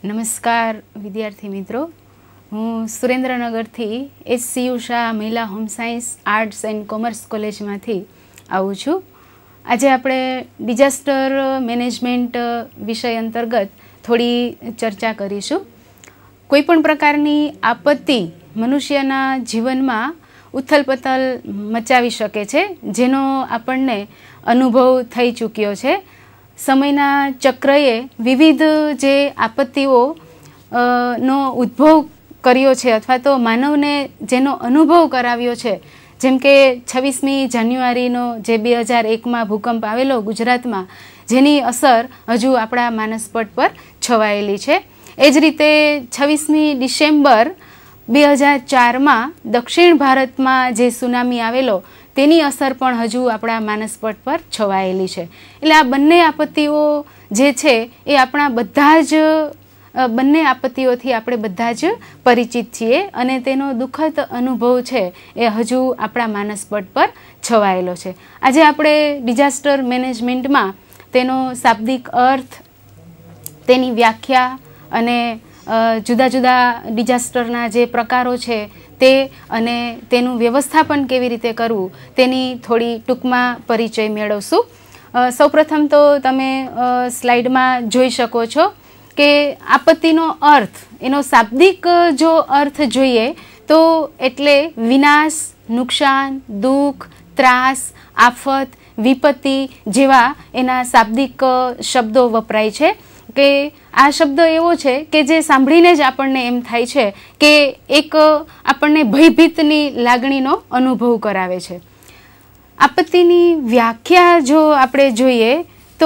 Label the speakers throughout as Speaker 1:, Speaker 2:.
Speaker 1: નમસ્કાર વિદ્યાર્થી મિત્રો, હું સુરેન્દ્રનગરથી SCU Shah Mahila home science arts and commerce કોલેજમાંથી આવું છું. આજે આપણે ડિઝાસ્ટર મેનેજમેન્ટ વિષય અંતર્ગત થોડી ચર્ચા કરીશું. કોઈપણ પ્રકારની આપત્તિ મનુષ્યના જીવનમાં ઉથલપથલ મચાવી શકે છે, જેનો આપણને અનુભવ થઈ ચૂક્યો છે. સમયના ચક્રએ વિવિધ જે આપત્તિઓ નો ઉદ્ભવ કર્યો છે અથવા તો માનવને જેનો અનુભવ કરાવ્યો છે, જેમ કે 26મી જાન્યુઆરીનો જે 2001માં ભૂકંપ આવેલો ગુજરાતમાં, જેની અસર હજુ આપણા માનસપટ પર છવાયેલી છે. એ જ રીતે 26મી ડિસેમ્બર 2004માં દક્ષિણ ભારતમાં જે સુનામી આવેલો, તેની અસર પણ હજુ આપણા માનસપટ પર છવાયેલી છે. એટલે આ બંને આપત્તિઓ જે છે એ આપણા બધા જ બંને આપત્તિઓથી આપણે બધા જ પરિચિત છીએ અને તેનો દુઃખદ અનુભવ છે એ હજુ આપણા માનસપટ પર છવાયેલો છે. આજે આપણે ડિઝાસ્ટર મેનેજમેન્ટમાં તેનો શાબ્દિક અર્થ, તેની વ્યાખ્યા અને જુદા જુદા ડિઝાસ્ટરના જે પ્રકારો છે તે અને તેનું વ્યવસ્થાપન કેવી રીતે કરવું તેની થોડી ટૂંકમાં પરિચય મેળવશું. સૌપ્રથમ તો તમે સ્લાઇડમાં જોઈ શકો છો કે આપત્તિનો અર્થ, એનો શાબ્દિક જો અર્થ જોઈએ તો એટલે વિનાશ, નુકસાન, દુઃખ, ત્રાસ, આફત, વિપત્તિ જેવા એના શાબ્દિક શબ્દો વપરાય છે. કે આ શબ્દ એવો છે કે જે સાંભળીને જ આપણને એમ થાય છે કે એક આપણને ભયભીતની લાગણીનો અનુભવ કરાવે છે. આપત્તિની વ્યાખ્યા જો આપણે જોઈએ તો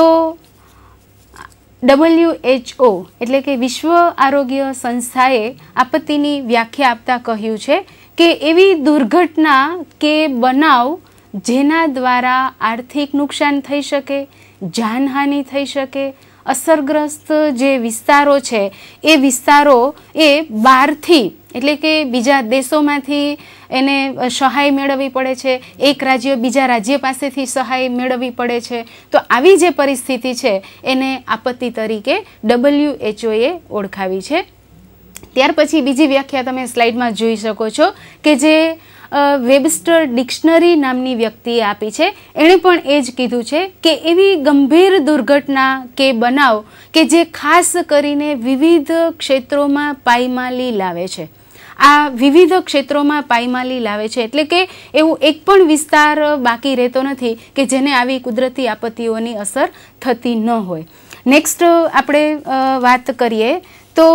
Speaker 1: WHO એટલે કે વિશ્વ આરોગ્ય સંસ્થાએ આપત્તિની વ્યાખ્યા આપતા કહ્યું છે કે એવી દુર્ઘટના કે બનાવ જેના દ્વારા આર્થિક નુકસાન થઈ શકે, જાનહાનિ થઈ શકે, અસરગ્રસ્ત જે વિસ્તારો છે એ વિસ્તારો એ બહારથી એટલે કે બીજા દેશોમાંથી એને સહાય મેળવવી પડે છે, એક રાજ્ય બીજા રાજ્ય પાસેથી સહાય મેળવવી પડે છે. તો આવી જે પરિસ્થિતિ છે એને આપત્તિ તરીકે WHOએ ઓળખાવી છે. ત્યાર પછી બીજી વ્યાખ્યા તમે સ્લાઇડમાં જોઈ શકો છો કે જે વેબસ્ટર ડિક્શનરી નામની વ્યક્તિએ આપી છે. એણે પણ એ જ કીધું છે કે એવી ગંભીર દુર્ઘટના કે બનાવ કે જે ખાસ કરીને વિવિધ ક્ષેત્રોમાં પાયમાલી લાવે છે. આ વિવિધ ક્ષેત્રોમાં પાયમાલી લાવે છે એટલે કે એવું એક પણ વિસ્તાર બાકી રહેતો નથી કે જેને આવી કુદરતી આપત્તિઓની અસર થતી ન હોય. નેક્સ્ટ આપણે વાત કરીએ તો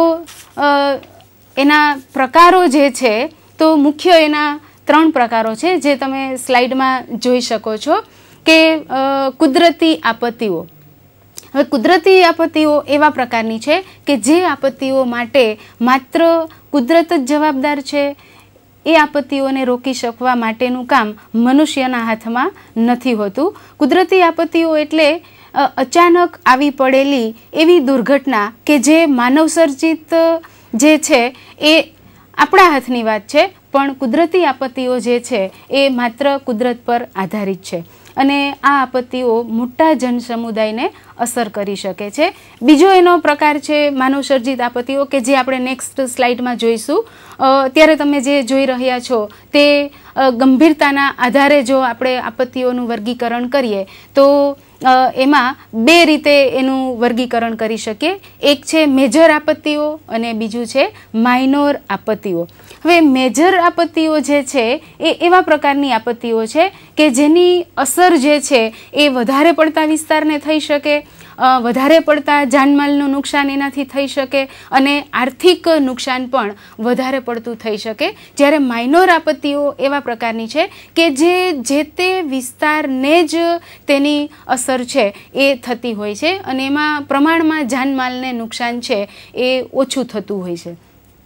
Speaker 1: એના પ્રકારો જે છે તો મુખ્ય એના 3 પ્રકારો છે જે તમે સ્લાઇડમાં જોઈ શકો છો કે કુદરતી આપત્તિઓ. હવે કુદરતી આપત્તિઓ એવા પ્રકારની છે કે જે આપત્તિઓ માટે માત્ર કુદરત જ જવાબદાર છે. એ આપત્તિઓને રોકી શકવા માટેનું કામ મનુષ્યના હાથમાં નથી હોતું. કુદરતી આપત્તિઓ એટલે અચાનક આવી પડેલી એવી દુર્ઘટના કે જે માનવસર્જિત જે છે એ આપણા હાથની વાત છે, પણ કુદરતી આપત્તિઓ જે છે એ માત્ર કુદરત પર આધારિત છે અને આ આપત્તિઓ મોટા જનસમુદાયને અસર કરી શકે છે. બીજો એનો પ્રકાર છે માનવસર્જિત આપત્તિઓ કે જે આપણે નેક્સ્ટ સ્લાઇડમાં જોઈશું. ત્યારે તમે જે જોઈ રહ્યા છો તે ગંભીરતાના આધારે જો આપણે આપત્તિઓનું વર્ગીકરણ કરીએ તો એમાં 2 રીતે એનું વર્ગીકરણ કરી શકીએ. એક છે મેજર આપત્તિઓ અને બીજું છે માઇનોર આપત્તિઓ. હવે મેજર આપત્તિઓ જે છે એ એવા પ્રકારની આપત્તિઓ છે કે જેની અસર જે છે એ વધારે પડતા વિસ્તારને થઈ શકે, વધારે પડતા જાનમાલનું નુકસાન એનાથી થઈ શકે અને આર્થિક નુકસાન પણ વધારે પડતું થઈ શકે. જ્યારે માઇનોર આપત્તિઓ એવા પ્રકારની છે કે જે તે વિસ્તારને જ તેની અસર છે એ થતી હોય છે અને એમાં પ્રમાણમાં જાનમાલને નુકસાન છે એ ઓછું થતું હોય છે.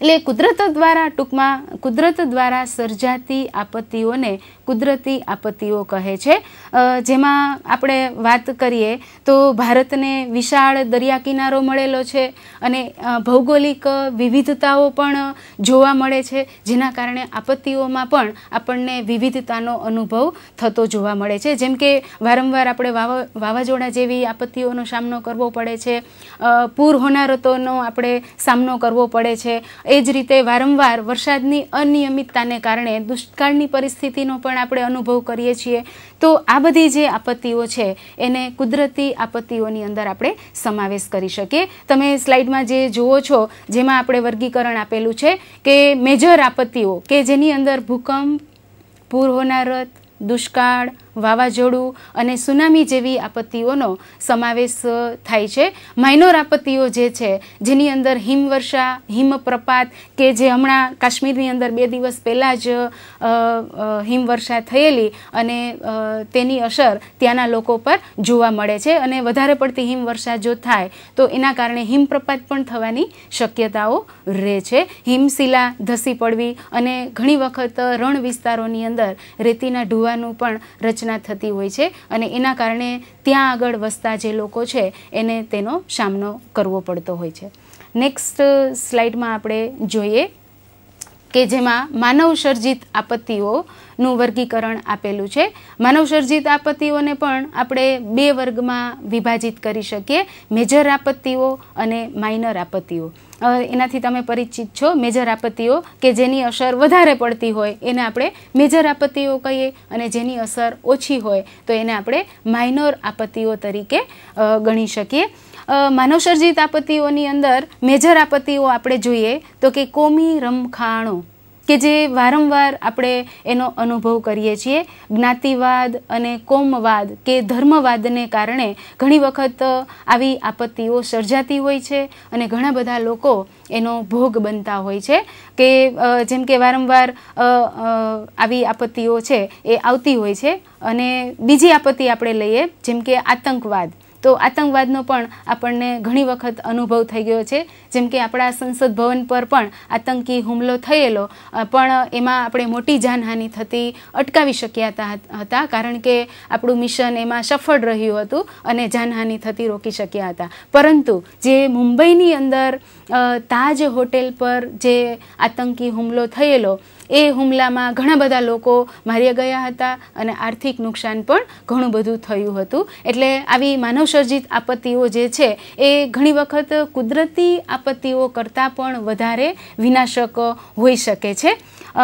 Speaker 1: એટલે કુદરત દ્વારા ટૂંકમાં કુદરત દ્વારા સર્જાતી આપત્તિઓને કુદરતી આપત્તિઓ કહે છે. જેમાં આપણે વાત કરીએ તો ભારતને વિશાળ દરિયા કિનારો મળેલો છે અને ભૌગોલિક વિવિધતાઓ પણ જોવા મળે છે, જેના કારણે આપત્તિઓમાં પણ આપણને વિવિધતાનો અનુભવ થતો જોવા મળે છે. જેમ કે વારંવાર આપણે વાવાઝોડા જેવી આપત્તિઓનો સામનો કરવો પડે છે, પૂર હોનારતોનો આપણે સામનો કરવો પડે છે. એ જ રીતે વારંવાર વરસાદની અનિયમિતતાને કારણે દુષ્કાળની પરિસ્થિતિનો પણ આપણે અનુભવ કરીએ છીએ. તો આ બધી જે આપત્તિઓ છે એને કુદરતી આપત્તિઓની અંદર આપણે સમાવેશ કરી શકીએ. તમે સ્લાઇડમાં જે જુઓ છો જેમાં આપણે વર્ગીકરણ આપેલું છે કે મેજર આપત્તિઓ કે જેની અંદર ભૂકંપ, પૂર હોનારત, દુષ્કાળ, વાવાઝોડું અને સુનામી જેવી આપત્તિઓનો સમાવેશ થાય છે. માઇનોર આપત્તિઓ જે છે જેની અંદર હિમવર્ષા, હિમપ્રપાત કે જે હમણાં કાશ્મીરની અંદર 2 દિવસ પહેલાં જ હિમવર્ષા થયેલી અને તેની અસર ત્યાંના લોકો પર જોવા મળે છે અને વધારે પડતી હિમવર્ષા જો થાય તો એના કારણે હિમપ્રપાત પણ થવાની શક્યતાઓ રહે છે. હિમશિલા ધસી પડવી અને ઘણી વખત રણ વિસ્તારોની અંદર રેતીના ઢૂવાનું પણ રચના થતી હોય છે અને એના કારણે ત્યાં આગળ વસતા જે લોકો છે એને તેનો સામનો કરવો પડતો હોય છે. નેક્સ્ટ સ્લાઇડમાં આપણે જોઈએ કે જેમાં માનવ સર્જિત આપત્તિઓનું વર્ગીકરણ આપેલું છે. માનવ સર્જિત આપત્તિઓને પણ આપણે 2 વર્ગમાં વિભાજિત કરી શકીએ, મેજર આપત્તિઓ અને માઇનર આપત્તિઓ. એનાથી તમે પરિચિત છો. મેજર આપત્તિઓ કે જેની અસર વધારે પડતી હોય એને આપણે મેજર આપત્તિઓ કહીએ અને જેની અસર ઓછી હોય તો એને આપણે માઇનોર આપત્તિઓ તરીકે ગણી શકીએ. માનવ સર્જિત આપત્તિઓની અંદર મેજર આપત્તિઓ આપણે જોઈએ તો કે કોમી રમખાણો કે જે વારંવાર આપણે એનો અનુભવ કરીએ છીએ. જ્ઞાતિવાદ અને કોમવાદ કે ધર્મવાદને કારણે ઘણી વખત આવી આપત્તિઓ સર્જાતી હોય છે અને ઘણા બધા લોકો એનો ભોગ બનતા હોય છે. કે જેમ કે વારંવાર આવી આપત્તિઓ છે એ આવતી હોય છે. અને બીજી આપત્તિ આપણે લઈએ જેમ કે આતંકવાદ. તો આતંકવાદનો પણ આપણને ઘણી વખત અનુભવ થઈ ગયો છે. જેમ કે આપણા સંસદ ભવન પર પણ આતંકી હુમલો થયેલો, પણ એમાં આપણે મોટી જાનહાનિ થતી અટકાવી શક્યા હતા કારણ કે આપણું મિશન એમાં સફળ રહ્યું હતું અને જાનહાનિ થતી રોકી શક્યા હતા. પરંતુ જે મુંબઈની અંદર તાજ હોટેલ પર જે આતંકી હુમલો થયેલો એ હુમલામાં ઘણા બધા લોકો માર્યા ગયા હતા અને આર્થિક નુકસાન પણ ઘણું બધું થયું હતું. એટલે આવી માનવ સર્જિત આપત્તિઓ જે છે એ ઘણી વખત કુદરતી આપત્તિઓ કરતાં પણ વધારે વિનાશક હોઈ શકે છે.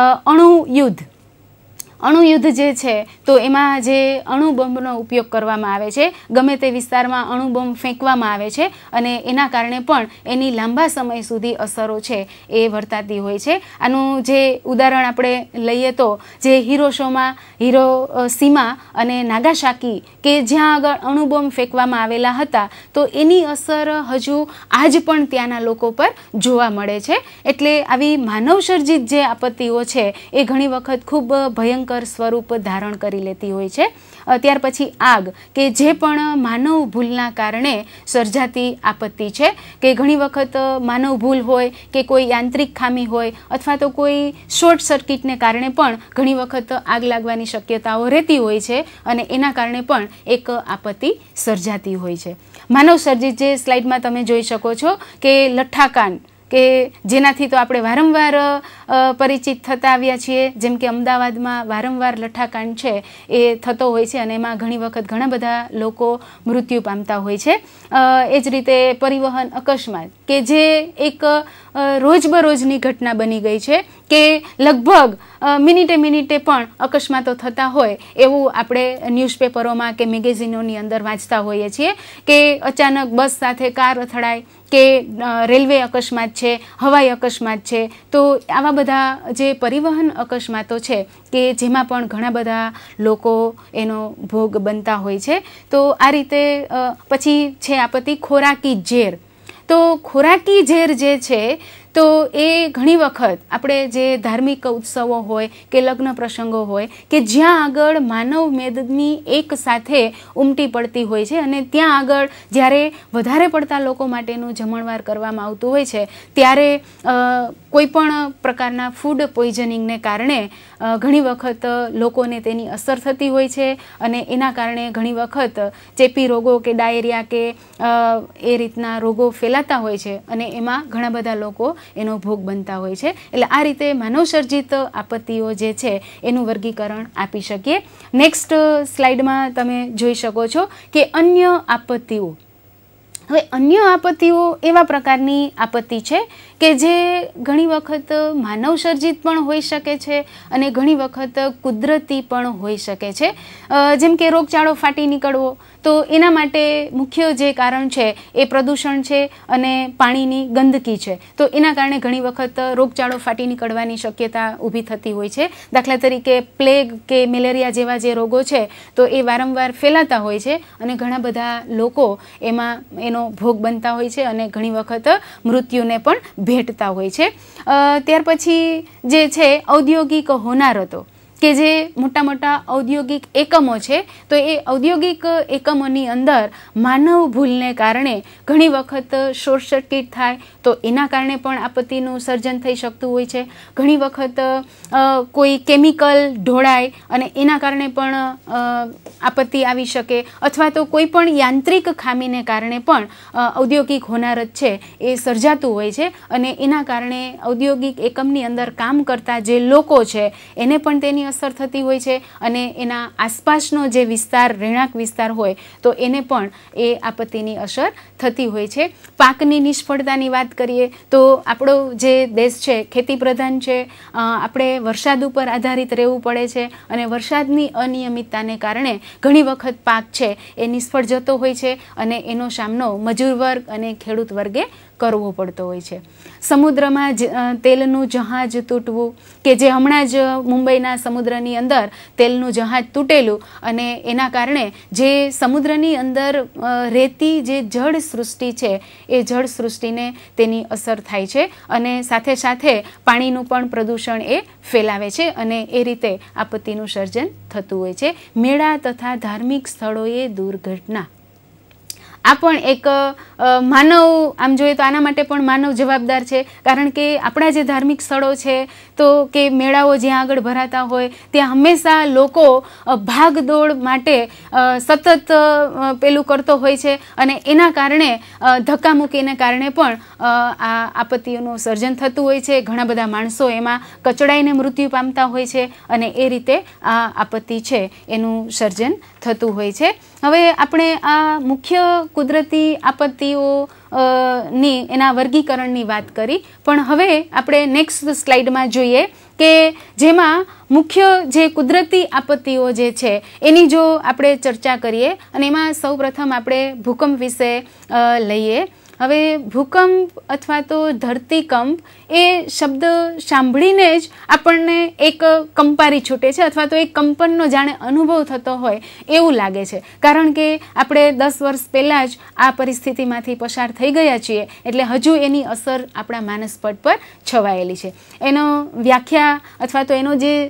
Speaker 1: અણુયુદ્ધ જે છે તો એમાં જે અણુબોમ્બનો ઉપયોગ કરવામાં આવે છે, ગમે તે વિસ્તારમાં અણુબોમ્બ ફેંકવામાં આવે છે અને એના કારણે પણ એની લાંબા સમય સુધી અસરો છે એ વર્તાતી હોય છે. આનું જે ઉદાહરણ આપણે લઈએ તો જે હિરોશીમા અને નાગાસાકી કે જ્યાં આગળ અણુબોમ્બ ફેંકવામાં આવેલા હતા તો એની અસર હજુ આજ પણ ત્યાંના લોકો પર જોવા મળે છે. એટલે આવી માનવ સર્જિત જે આપત્તિઓ છે એ ઘણી વખત ખૂબ ભયંકર સ્વરૂપ ધારણ કરી લેતી હોય છે. ત્યાર પછી આગ કે જે પણ માનવ ભૂલના કારણે સર્જાતી આપત્તિ છે. કે ઘણી વખત માનવ ભૂલ હોય કે કોઈ યાંત્રિક ખામી હોય અથવા તો કોઈ શોર્ટ સર્કિટને કારણે પણ ઘણી વખત આગ લાગવાની શક્યતાઓ રહેતી હોય છે અને એના કારણે પણ એક આપત્તિ સર્જાતી હોય છે. માનવ સર્જિત જે સ્લાઇડમાં તમે જોઈ શકો છો કે લઠ્ઠાકાંડ કે જેનાથી તો આપણે વારંવાર પરિચિત થતા આવ્યા છીએ. જેમ કે અમદાવાદમાં વારંવાર લઠ્ઠાકાંડ છે એ થતો હોય છે અને એમાં ઘણી વખત ઘણા બધા લોકો મૃત્યુ પામતા હોય છે. એ જ રીતે પરિવહન અકસ્માત કે જે એક રોજબરોજની ઘટના બની ગઈ છે કે લગભગ મિનિટે પણ અકસ્માતો થતા હોય એવું આપણે ન્યૂઝપેપરોમાં કે મેગેઝિનોની અંદર વાંચતા હોઈએ છીએ. કે અચાનક બસ સાથે કાર અથડાય કે રેલવે અકસ્માત છે, હવાઈ અકસ્માત છે. તો આવા બધા જે પરિવહન અકસ્માતો છે કે જેમાં પણ ઘણા બધા લોકો એનો ભોગ બનતા હોય છે. તો આ રીતે પછી છે આપત્તિ ખોરાકી ઝેર. તો ખોરાકી ઝેર જે છે તો એ ઘણી વખત આપણે જે ધાર્મિક ઉત્સવો હોય કે લગ્ન પ્રસંગો હોય કે જ્યાં આગળ માનવ મેદની એક સાથે ઉમટી પડતી હોય છે અને ત્યાં આગળ જ્યારે વધારે પડતા લોકો માટેનું જમણવાર કરવામાં આવતું હોય છે ત્યારે કોઈ પણ પ્રકારના ફૂડ પોઈઝનિંગને કારણે ઘણી વખત લોકોને તેની અસર થતી હોય છે અને એના કારણે ઘણી વખત ચેપી રોગો કે ડાયેરિયા કે એ રીતના રોગો ફેલાતા હોય છે અને એમાં ઘણા બધા લોકો એનો ભોગ બનતા હોય છે. એટલે આ રીતે માનવસર્જિત આપત્તિઓ જે છે એનું વર્ગીકરણ આપી શકીએ. નેક્સ્ટ સ્લાઇડમાં તમે જોઈ શકો છો કે અન્ય આપત્તિઓ. હવે અન્ય આપત્તિઓ એવા પ્રકારની આપત્તિ છે કે જે ઘણી વખત માનવસર્જિત પણ હોઈ શકે છે અને ઘણી વખત કુદરતી પણ હોઈ શકે છે. જેમ કે રોગચાળો ફાટી નીકળવો, તો એના માટે મુખ્ય જે કારણ છે એ પ્રદૂષણ છે અને પાણીની ગંદકી છે. તો એના કારણે ઘણી વખત રોગચાળો ફાટી નીકળવાની શક્યતા ઊભી થતી હોય છે. દાખલા તરીકે પ્લેગ કે મેલેરિયા જેવા જે રોગો છે તો એ વારંવાર ફેલાતા હોય છે અને ઘણા બધા લોકો એમાં એનો ભોગ બનતા હોય છે અને ઘણી વખત મૃત્યુને પણ ભેટતા હોય છે. ત્યાર પછી જે છે ઔદ્યોગિક હોનારતો કે જે મોટા મોટા ઔદ્યોગિક એકમો છે, તો એ ઔદ્યોગિક એકમોની અંદર માનવ ભૂલને કારણે ઘણી વખત શોર્ટ સર્કિટ થાય તો એના કારણે પણ આપત્તિનું સર્જન થઈ શકતું હોય છે. ઘણી વખત કોઈ કેમિકલ ઢોળાય અને એના કારણે પણ આપત્તિ આવી શકે, અથવા તો કોઈ પણ યાંત્રિક ખામીને કારણે પણ ઔદ્યોગિક હોનારત છે એ સર્જાતું હોય છે અને એના કારણે ઔદ્યોગિક એકમની અંદર કામ કરતા જે લોકો છે એને પણ તેની અસર થતી હોય છે અને એના આસપાસનો જે વિસ્તાર રહેણાંક વિસ્તાર હોય તો એને પણ એ આપત્તિની અસર થતી હોય છે. પાકની નિષ્ફળતાની વાત કરીએ તો આપણો જે દેશ છે ખેતી પ્રધાન છે, આપણે વરસાદ ઉપર આધારિત રહેવું પડે છે અને વરસાદની અનિયમિતતાને કારણે ઘણી વખત પાક છે એ નિષ્ફળ જતો હોય છે અને એનો સામનો મજૂર વર્ગ અને ખેડૂત વર્ગે કરવો પડતો હોય છે. સમુદ્રમાં તેલનું જહાજ તૂટવું, કે જે હમણાં જ મુંબઈના સમુદ્રની અંદર તેલનું જહાજ તૂટેલું અને એના કારણે જે સમુદ્રની અંદર રહેતી જે જળ સૃષ્ટિ છે એ જળ સૃષ્ટિને તેની અસર થાય છે અને સાથે સાથે પાણીનું પણ પ્રદૂષણ એ ફેલાવે છે અને એ રીતે આપત્તિનું સર્જન થતું હોય છે. મેળા તથા ધાર્મિક સ્થળોએ દુર્ઘટના, આ પણ એક માનવ, આમ જોઈએ તો આના માટે પણ માનવ જવાબદાર છે. કારણ કે આપણા જે ધાર્મિક સ્થળો છે તો કે મેળાઓ જ્યાં આગળ ભરાતા હોય ત્યાં હંમેશા લોકો ભાગદોડ માટે સતત પેલું કરતો હોય છે અને એના કારણે ધક્કામુક્કીને કારણે પણ આ આપત્તિઓનું સર્જન થતું હોય છે. ઘણા બધા માણસો એમાં કચડાઈને મૃત્યુ પામતા હોય છે અને એ રીતે આ આપત્તિ છે એનું સર્જન થતું હોય છે. હવે આપણે આ મુખ્ય કુદરતી આપત્તિઓ ની એના વર્ગીકરણની વાત કરી, પણ હવે આપણે નેક્સ્ટ સ્લાઇડમાં જોઈએ કે જેમાં મુખ્ય જે કુદરતી આપત્તિઓ જે છે એની જો આપણે ચર્ચા કરીએ અને એમાં સૌપ્રથમ આપણે ભૂકંપ વિશે લઈએ. હવે ભૂકંપ અથવા તો ધરતીકંપ એ શબ્દ સાંભળીને જ આપણને એક કંપારી છૂટે છે અથવા તો એક કંપનનો જાણે અનુભવ થતો હોય એવું લાગે છે. કારણ કે આપણે 10 વર્ષ પહેલાં જ આ પરિસ્થિતિમાંથી પસાર થઈ ગયા છીએ એટલે હજુ એની અસર આપણા માનસપટ પર છવાયેલી છે. એનો વ્યાખ્યા અથવા તો એનો જે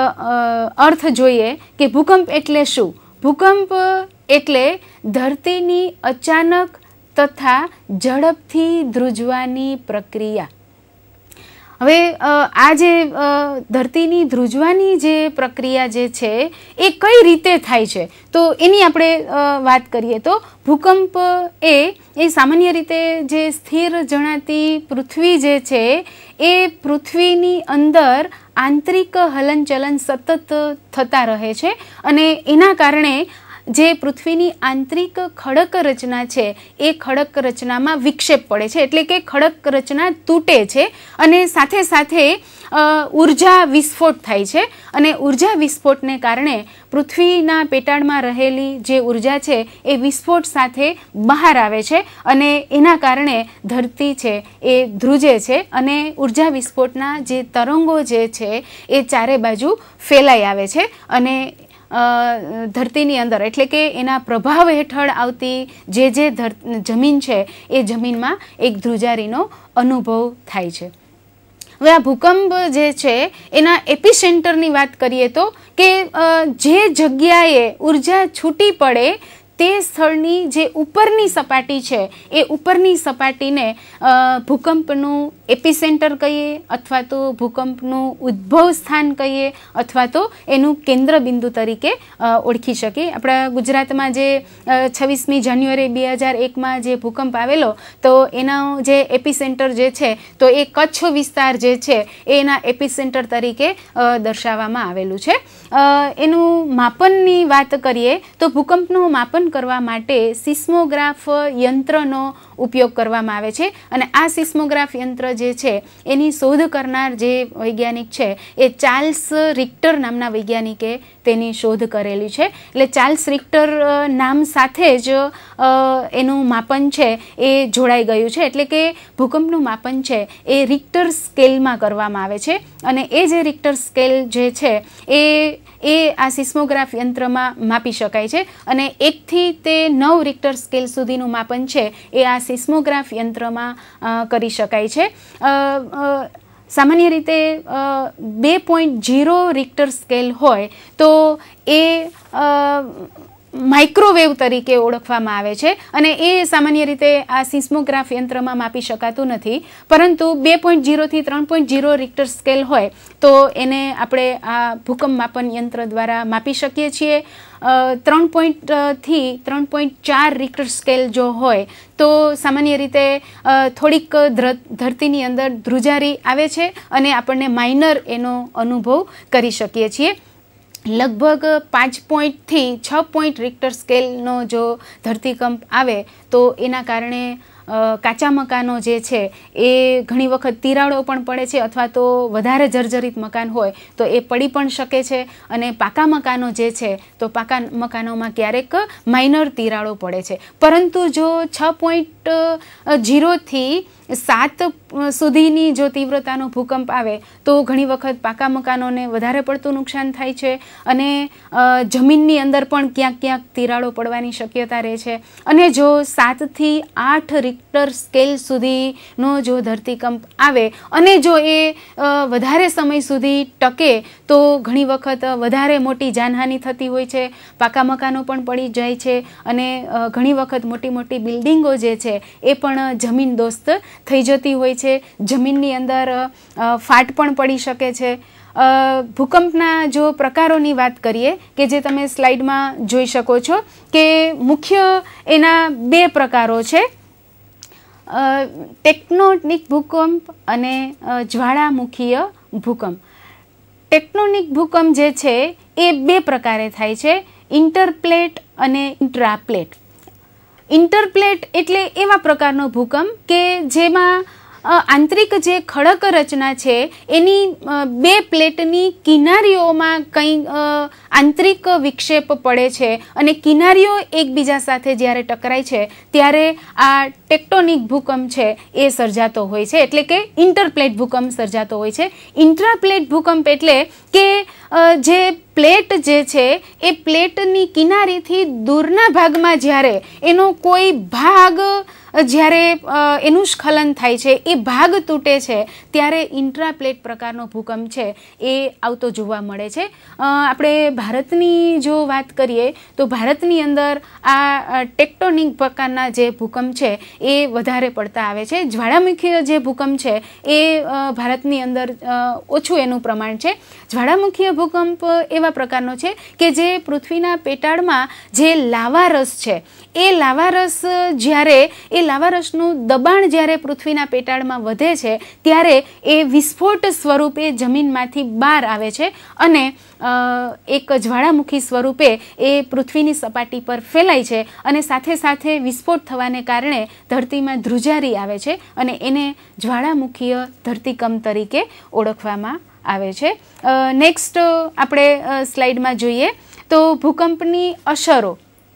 Speaker 1: અર્થ જોઈએ કે ભૂકંપ એટલે શું. ભૂકંપ એટલે ધરતીની અચાનક તથા ઝડપથી ધ્રુજવાની પ્રક્રિયા. હવે આ જે ધરતીની ધ્રુજવાની જે પ્રક્રિયા જે છે એ કઈ રીતે થાય છે તો એની આપણે વાત કરીએ તો ભૂકંપ એ સામાન્ય રીતે જે સ્થિર જણાતી પૃથ્વી જે છે એ પૃથ્વીની અંદર આંતરિક હલનચલન સતત થતા રહે છે અને એના કારણે જે પૃથ્વીની આંતરિક ખડક રચના છે એ ખડક રચનામાં વિક્ષેપ પડે છે, એટલે કે ખડક રચના તૂટે છે અને સાથે સાથે ઉર્જા વિસ્ફોટ થાય છે અને ઉર્જા વિસ્ફોટને કારણે પૃથ્વીના પેટાળમાં રહેલી જે ઉર્જા છે એ વિસ્ફોટ સાથે બહાર આવે છે અને એના કારણે ધરતી છે એ ધ્રુજે છે અને ઉર્જા વિસ્ફોટના જે તરંગો જે છે એ ચારે બાજુ ફેલાઈ આવે છે અને ધરતીની અંદર એટલે કે એના પ્રભાવ હેઠળ આવતી જે જમીન છે એ જમીનમાં એક ધ્રુજારીનો અનુભવ થાય છે. હવે આ ભૂકંપ જે છે એના એપિસેન્ટરની વાત કરીએ તો કે જે જગ્યાએ ઉર્જા છૂટી પડે તે સ્થળની જે ઉપરની સપાટી છે એ ઉપરની સપાટીને ભૂકંપનું એપિસેન્ટર કહીએ અથવા તો ભૂકંપનું ઉદ્ભવ સ્થાન કહીએ અથવા તો એનું કેન્દ્ર બિંદુ તરીકે ઓળખી શકીએ. આપણા ગુજરાતમાં જે 26મી જાન્યુઆરી 2001માં જે ભૂકંપ આવેલો તો એનો જે એપિસેન્ટર જે છે તો એ કચ્છ વિસ્તાર જે છે એના એપિસેન્ટર તરીકે દર્શાવવામાં આવેલું છે. એનું માપનની વાત કરીએ તો ભૂકંપનું માપન કરવા માટે સિસ્મોગ્રાફ યંત્રનો ઉપયોગ કરવામાં આવે છે અને આ સિસ્મોગ્રાફ યંત્ર જે છે એની શોધ કરનાર જે વૈજ્ઞાનિક છે એ ચાર્લ્સ રિક્ટર નામના વૈજ્ઞાનિકે તેની શોધ કરેલી છે. એટલે ચાર્લ્સ રિક્ટર નામ સાથે જ એનું માપન છે એ જોડાઈ ગયું છે. એટલે કે ભૂકંપનું માપન છે એ રિક્ટર સ્કેલમાં કરવામાં આવે છે અને એ જે રિક્ટર સ્કેલ જે છે એ આ સિસ્મોગ્રાફ યંત્રમાં માપી શકાય છે અને 1 થી તે 9 રિક્ટર સ્કેલ સુધીનું માપન છે એ આ સિસ્મોગ્રાફ યંત્રમાં કરી શકાય છે. સામાન્ય રીતે 2.0 રિક્ટર સ્કેલ હોય તો એ માઇક્રોવેવ તરીકે ઓળખવામાં આવે છે અને એ સામાન્ય રીતે આ સિસ્મોગ્રાફ યંત્રમાં માપી શકાતું નથી. પરંતુ 2.0 થી 3.0 રિક્ટર સ્કેલ હોય તો એને આપણે આ ભૂકંપ માપન યંત્ર દ્વારા માપી શકીએ છીએ. 3 થી 3.4 રિક્ટર સ્કેલ જો હોય તો સામાન્ય રીતે થોડીક ધરતીની અંદર ધ્રુજારી આવે છે અને આપણને માઇનર એનો અનુભવ કરી શકીએ છીએ. લગભગ 5 થી 6 રિક્ટર સ્કેલનો જો ધરતીકંપ આવે તો એના કારણે કાચા મકાનો જે છે એ ઘણી વખત તિરાડો પણ પડે છે અથવા તો વધારે જર્જરિત મકાન હોય તો એ પડી પણ શકે છે અને પાકા મકાનો જે છે તો પાકા મકાનોમાં ક્યારેક માઇનર તિરાડો પડે છે. પરંતુ જો 6.0 થી 7 સુધીની જો તીવ્રતાનો ભૂકંપ આવે તો ઘણી વખત પાકા મકાનોને વધારે પડતું નુકસાન થાય છે અને જમીનની અંદર પણ ક્યાંક ક્યાંક તિરાડો પડવાની શક્યતા રહે છે. અને જો 7 થી 8 રિક્ટર સ્કેલ સુધીનો જો ધરતીકંપ આવે અને જો એ વધારે સમય સુધી ટકે તો ઘણી વખત વધારે મોટી જાનહાનિ થતી હોય છે. પાકા મકાનો પણ પડી જાય છે અને ઘણી વખત મોટી મોટી બિલ્ડિંગો જે છે એ પણ જમીન દોસ્ત થઈ જતી હોય છે. જમીનની અંદર ફાટ પણ પડી શકે છે. ભૂકંપના જો પ્રકારોની વાત કરીએ કે જે તમે સ્લાઇડમાં જોઈ શકો છો કે મુખ્ય એના 2 પ્રકારો છે, ટેક્ટોનિક ભૂકંપ અને જ્વાળામુખીય ભૂકંપ. ટેક્ટોનિક ભૂકંપ જે છે એ 2 પ્રકારે થાય છે, ઇન્ટરપ્લેટ અને ઇન્ટ્રાપ્લેટ. ઇન્ટરપ્લેટ એટલે એવા પ્રકારનો ભૂકંપ કે જેમાં આંતરિક જે ખડક રચના છે એની 2 પ્લેટની કિનારીઓમાં કંઈ આંતરિક વિક્ષેપ પડે છે અને કિનારીઓ એકબીજા સાથે જ્યારે ટકરાય છે ત્યારે આ ટેક્ટોનિક ભૂકંપ છે એ સર્જાતો હોય છે, એટલે કે ઇન્ટરપ્લેટ ભૂકંપ સર્જાતો હોય છે. ઇન્ટ્રાપ્લેટ ભૂકંપ એટલે કે જે પ્લેટ જે છે એ પ્લેટની કિનારીથી દૂરના ભાગમાં જ્યારે એનો કોઈ ભાગ જ્યારે એનું સ્ખલન થાય છે, એ ભાગ તૂટે છે ત્યારે ઇન્ટ્રાપ્લેટ પ્રકારનો ભૂકંપ છે એ આવતો જોવા મળે છે. આપણે ભારતની જો વાત કરીએ તો ભારતની અંદર આ ટેક્ટોનિક પ્રકારના જે ભૂકંપ છે એ વધારે પડતા આવે છે. જ્વાળામુખીય જે ભૂકંપ છે એ ભારતની અંદર ઓછું એનું પ્રમાણ છે. જ્વાળામુખીય ભૂકંપ એવા પ્રકારનો છે કે જે પૃથ્વીના પેટાળમાં જે લાવારસ છે એ લાવારસ જ્યારે એ લાવારસનું દબાણ જ્યારે પૃથ્વીના પેટાળમાં વધે છે ત્યારે એ વિસ્ફોટ સ્વરૂપે જમીનમાંથી બહાર આવે છે અને એક જ્વાળામુખી સ્વરૂપે એ પૃથ્વીની સપાટી પર ફેલાય છે અને સાથે સાથે વિસ્ફોટ થવાને કારણે ધરતીમાં ધ્રુજારી આવે છે અને એને જ્વાળામુખીય ધરતીકંપ તરીકે ઓળખવામાં આવે છે. નેક્સ્ટ આપણે સ્લાઇડમાં જોઈએ તો ભૂકંપની અસરો.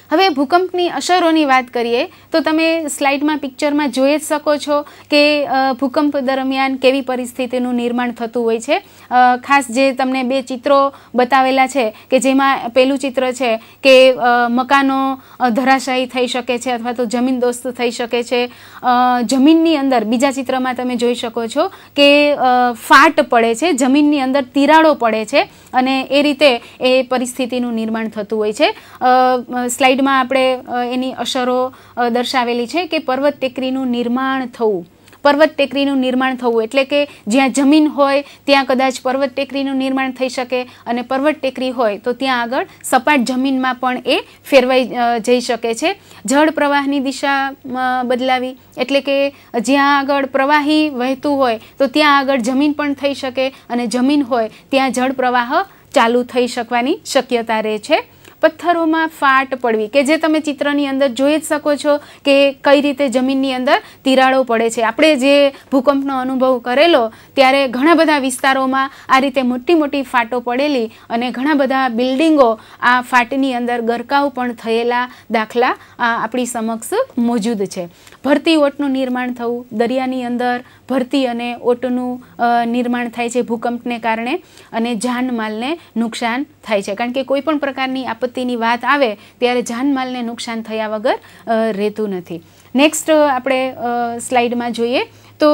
Speaker 1: હવે ભૂકંપની અસરોની વાત કરીએ તો તમે સ્લાઇડમાં પિક્ચરમાં જોઈ જ શકો છો કે ભૂકંપ દરમિયાન કેવી પરિસ્થિતિનું નિર્માણ થતું હોય છે. ખાસ જે તમને બે ચિત્રો બતાવેલા છે કે જેમાં પહેલું ચિત્ર છે કે મકાનો ધરાશાયી થઈ શકે છે અથવા તો જમીનદોસ્ત થઈ શકે છે. જમીનની અંદર બીજા ચિત્રમાં તમે જોઈ શકો છો કે ફાટ પડે છે, જમીનની અંદર તિરાડો પડે છે અને એ રીતે એ પરિસ્થિતિનું નિર્માણ થતું હોય છે. સ્લાઇડમાં આપણે એની અસરો દર્શાવેલી છે કે પર્વત ટેકરીનું નિર્માણ થવું. પર્વત ટેકરીનું નિર્માણ થવું એટલે કે જ્યાં જમીન હોય ત્યાં કદાચ પર્વત ટેકરીનું નિર્માણ થઈ શકે અને પર્વત ટેકરી હોય તો ત્યાં આગળ સપાટ જમીનમાં પણ એ ફેરવાઈ જઈ શકે છે. જળ પ્રવાહની દિશા બદલાવી એટલે કે જ્યાં આગળ પ્રવાહી વહેતું હોય તો ત્યાં આગળ જમીન પણ થઈ શકે અને જમીન હોય ત્યાં જળ પ્રવાહ ચાલુ થઈ શકવાની શક્યતા રહે છે. પથ્થરોમાં ફાટ પડવી કે જે તમે ચિત્રની અંદર જોઈ જ શકો છો કે કઈ રીતે જમીનની અંદર તિરાડો પડે છે. આપણે જે ભૂકંપનો અનુભવ કરેલો ત્યારે ઘણા બધા વિસ્તારોમાં આ રીતે મોટી મોટી ફાટો પડેલી અને ઘણા બધા બિલ્ડિંગો આ ફાટની અંદર ગરકાવ પણ થયેલા દાખલા આપણી સમક્ષ મોજૂદ છે. ભરતી ઓટનું નિર્માણ થવું, દરિયાની અંદર ભરતી અને ઓટનું નિર્માણ થાય છે ભૂકંપને કારણે અને જાનમાલને નુકસાન થાય છે. કારણ કે કોઈ પણ પ્રકારની આપત્તિની વાત આવે ત્યારે જાનમાલને નુકસાન થયા વગર રહેતું નથી. નેક્સ્ટ આપણે સ્લાઇડમાં જોઈએ તો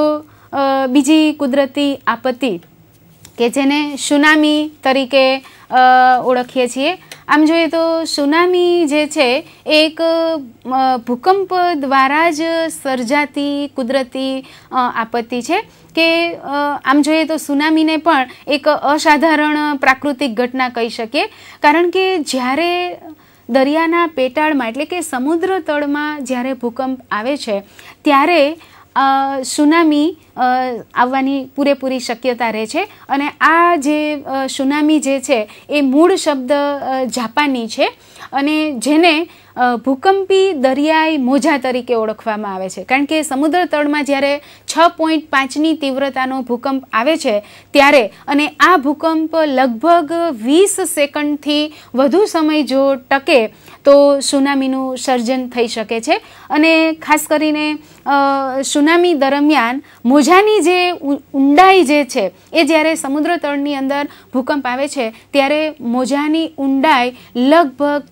Speaker 1: બીજી કુદરતી આપત્તિ કે જેને સુનામી તરીકે ઓળખીએ છીએ. આમ જોઈએ તો સુનામી જે છે એક ભૂકંપ દ્વારા જ સર્જાતી કુદરતી આપત્તિ છે કે આમ જોઈએ તો સુનામીને પણ એક અસાધારણ પ્રાકૃતિક ઘટના કહી શકીએ. કારણ કે જ્યારે દરિયાના પેટાળમાં એટલે કે સમુદ્ર તળમાં જ્યારે ભૂકંપ આવે છે ત્યારે સુનામી આવવાની પૂરેપૂરી શક્યતા રહે છે. અને આ જે સુનામી જે છે એ મૂળ શબ્દ જાપાની છે અને જેને ભૂકંપી દરિયાઈ મોજા તરીકે ઓળખવામાં આવે છે. કારણ કે સમુદ્ર તળમાં જ્યારે 6.5ની તીવ્રતાનો ભૂકંપ આવે છે ત્યારે અને આ ભૂકંપ લગભગ 20 સેકન્ડથી વધુ સમય જો ટકે તો સુનામીનું સર્જન થઈ શકે છે. અને ખાસ કરીને સુનામી દરમિયાન મોજાની જે ઊંડાઈ જે છે એ જ્યારે સમુદ્ર તળની અંદર ભૂકંપ આવે છે ત્યારે મોજાની ઊંડાઈ લગભગ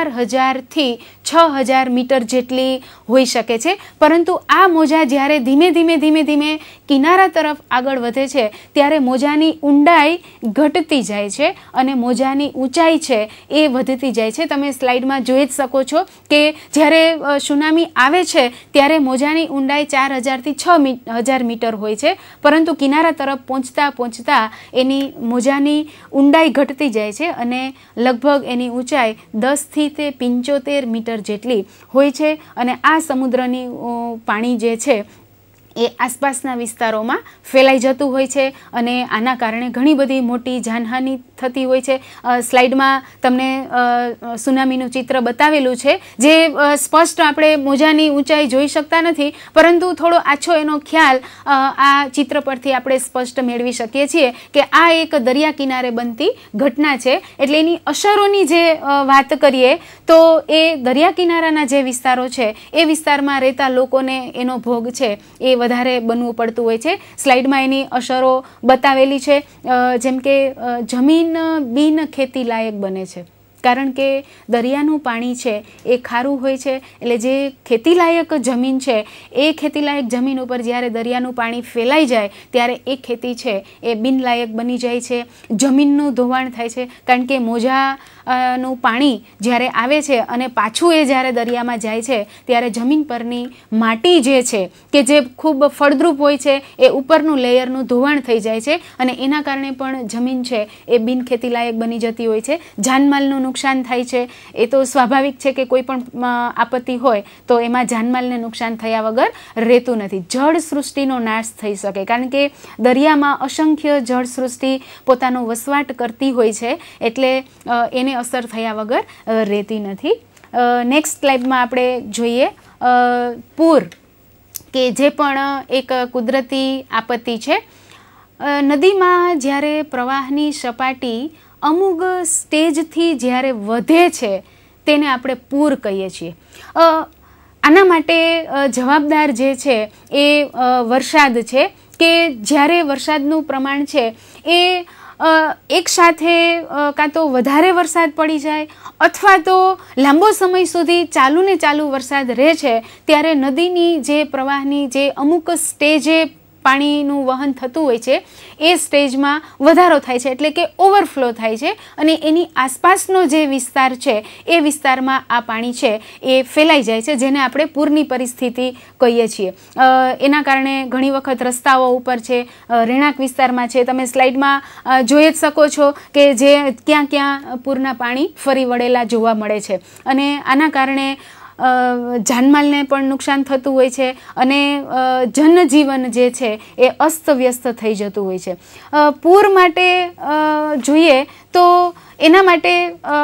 Speaker 1: 4000થી 6000 મીટર જેટલી હોઈ શકે છે. પરંતુ આ મોજા જ્યારે ધીમે ધીમે કિનારા તરફ આગળ વધે છે ત્યારે મોજાની ઊંડાઈ ઘટતી જાય છે અને મોજાની ઊંચાઈ છે એ વધતી જાય છે. તમે સ્લાઇડમાં જોઈ જ શકો છો કે જ્યારે સુનામી આવે છે ત્યારે મોજાની ઊંડાઈ 4000થી 6000 મીટર હોય છે, પરંતુ કિનારા તરફ પહોંચતા એની મોજાની ઊંડાઈ ઘટતી જાય છે અને લગભગ એની ઊંચાઈ 10થી તે 75 મીટર જેટલી હોય છે. અને આ સમુદ્રની પાણી જે છે એ આસપાસના વિસ્તારોમાં ફેલાઈ જતું હોય છે અને આના કારણે ઘણી બધી મોટી જાનહાનિ થતી હોય છે. સ્લાઇડમાં તમને સુનામીનું ચિત્ર બતાવેલું છે જે સ્પષ્ટ આપણે મોજાની ઊંચાઈ જોઈ શકતા નથી, પરંતુ થોડો આછો એનો ખ્યાલ આ ચિત્ર પરથી આપણે સ્પષ્ટ મેળવી શકીએ છીએ કે આ એક દરિયા કિનારે બનતી ઘટના છે. એટલે એની અસરોની જે વાત કરીએ તો એ દરિયા કિનારાના જે વિસ્તારો છે એ વિસ્તારમાં રહેતા લોકોને એનો ભોગ છે એ વધારે બનવું પડતું હોય છે. સ્લાઇડમાં એની અસરો બતાવેલી છે. જેમ કે જમીન બિન ખેતી લાયક બને છે કારણ કે દરિયાનું પાણી છે એ ખારું હોય છે. એટલે જે ખેતીલાયક જમીન છે એ ખેતીલાયક જમીન ઉપર જ્યારે દરિયાનું પાણી ફેલાઈ જાય ત્યારે એ ખેતી છે એ બિનલાયક બની જાય છે. જમીનનું ધોવાણ થાય છે કારણ કે મોજાનું પાણી જ્યારે આવે છે અને પાછું એ જ્યારે દરિયામાં જાય છે ત્યારે જમીન પરની માટી જે છે કે જે ખૂબ ફળદ્રુપ હોય છે એ ઉપરનું લેયરનું ધોવાણ થઈ જાય છે અને એના કારણે પણ જમીન છે એ બિન ખેતીલાયક બની જતી હોય છે. જાનમાલનું નુકસાન થાય છે. એ તો સ્વાભાવિક છે કે કોઈ પણ આપત્તિ હોય તો એમાં જાનમાલને નુકસાન થયા વગર રહેતું નથી. જળ સૃષ્ટિનો નાશ થઈ શકે કારણ કે દરિયામાં અસંખ્ય જળ સૃષ્ટિ પોતાનો વસવાટ કરતી હોય છે એટલે એને અસર થયા વગર રહેતી નથી. નેક્સ્ટ સ્લાઇડમાં આપણે જોઈએ પૂર કે જે પણ એક કુદરતી આપત્તિ છે. નદીમાં જ્યારે પ્રવાહની સપાટી અમુક સ્ટેજથી જ્યારે વધે છે તેને આપણે પૂર કહીએ છીએ. આના માટે જવાબદાર જે છે એ વરસાદ છે, કે જ્યારે વરસાદનું પ્રમાણ છે એ એક સાથે કાં તો વધારે વરસાદ પડી જાય અથવા તો લાંબો સમય સુધી ચાલુ ને ચાલુ વરસાદ રહે છે, ત્યારે નદીની જે પ્રવાહની જે અમુક સ્ટેજે પાણીનું વહન થતું હોય છે એ સ્ટેજમાં વધારો થાય છે, એટલે કે ઓવરફ્લો થાય છે, અને એની આસપાસનો જે વિસ્તાર છે એ વિસ્તારમાં આ પાણી છે એ ફેલાઈ જાય છે, જેને આપણે પૂરની પરિસ્થિતિ કહીએ છીએ. એના કારણે ઘણી વખત રસ્તાઓ ઉપર છે, રહેણાંક વિસ્તારમાં છે, તમે સ્લાઇડમાં જોઈ જ શકો છો કે જે ક્યાં ક્યાં પૂરના પાણી ફરી વળેલા જોવા મળે છે. અને આના કારણે જાનમાલને પણ નુકસાન થતું હોય છે અને જનજીવન જે છે એ અસ્તવ્યસ્ત થઈ જતું હોય છે. પૂર માટે જોઈએ તો એના માટે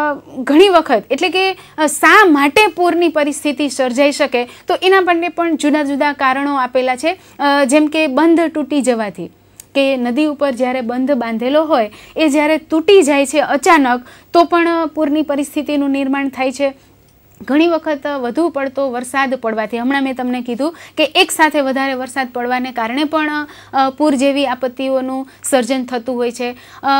Speaker 1: ઘણી વખત, એટલે કે શા માટે પૂરની પરિસ્થિતિ સર્જાઈ શકે, તો એના માટે પણ જુદા જુદા કારણો આપેલા છે. જેમ કે બંધ તૂટી જવાથી, કે નદી ઉપર જ્યારે બંધ બાંધેલો હોય એ જ્યારે તૂટી જાય છે અચાનક, તો પણ પૂરની પરિસ્થિતિનું નિર્માણ થાય છે. ઘણી વખત વધુ પડતો વરસાદ પડવાથી, હમણાં મેં તમને કીધું કે એક સાથે વધારે વરસાદ પડવાને કારણે પણ પૂર જેવી આપત્તિઓનું સર્જન થતું હોય છે.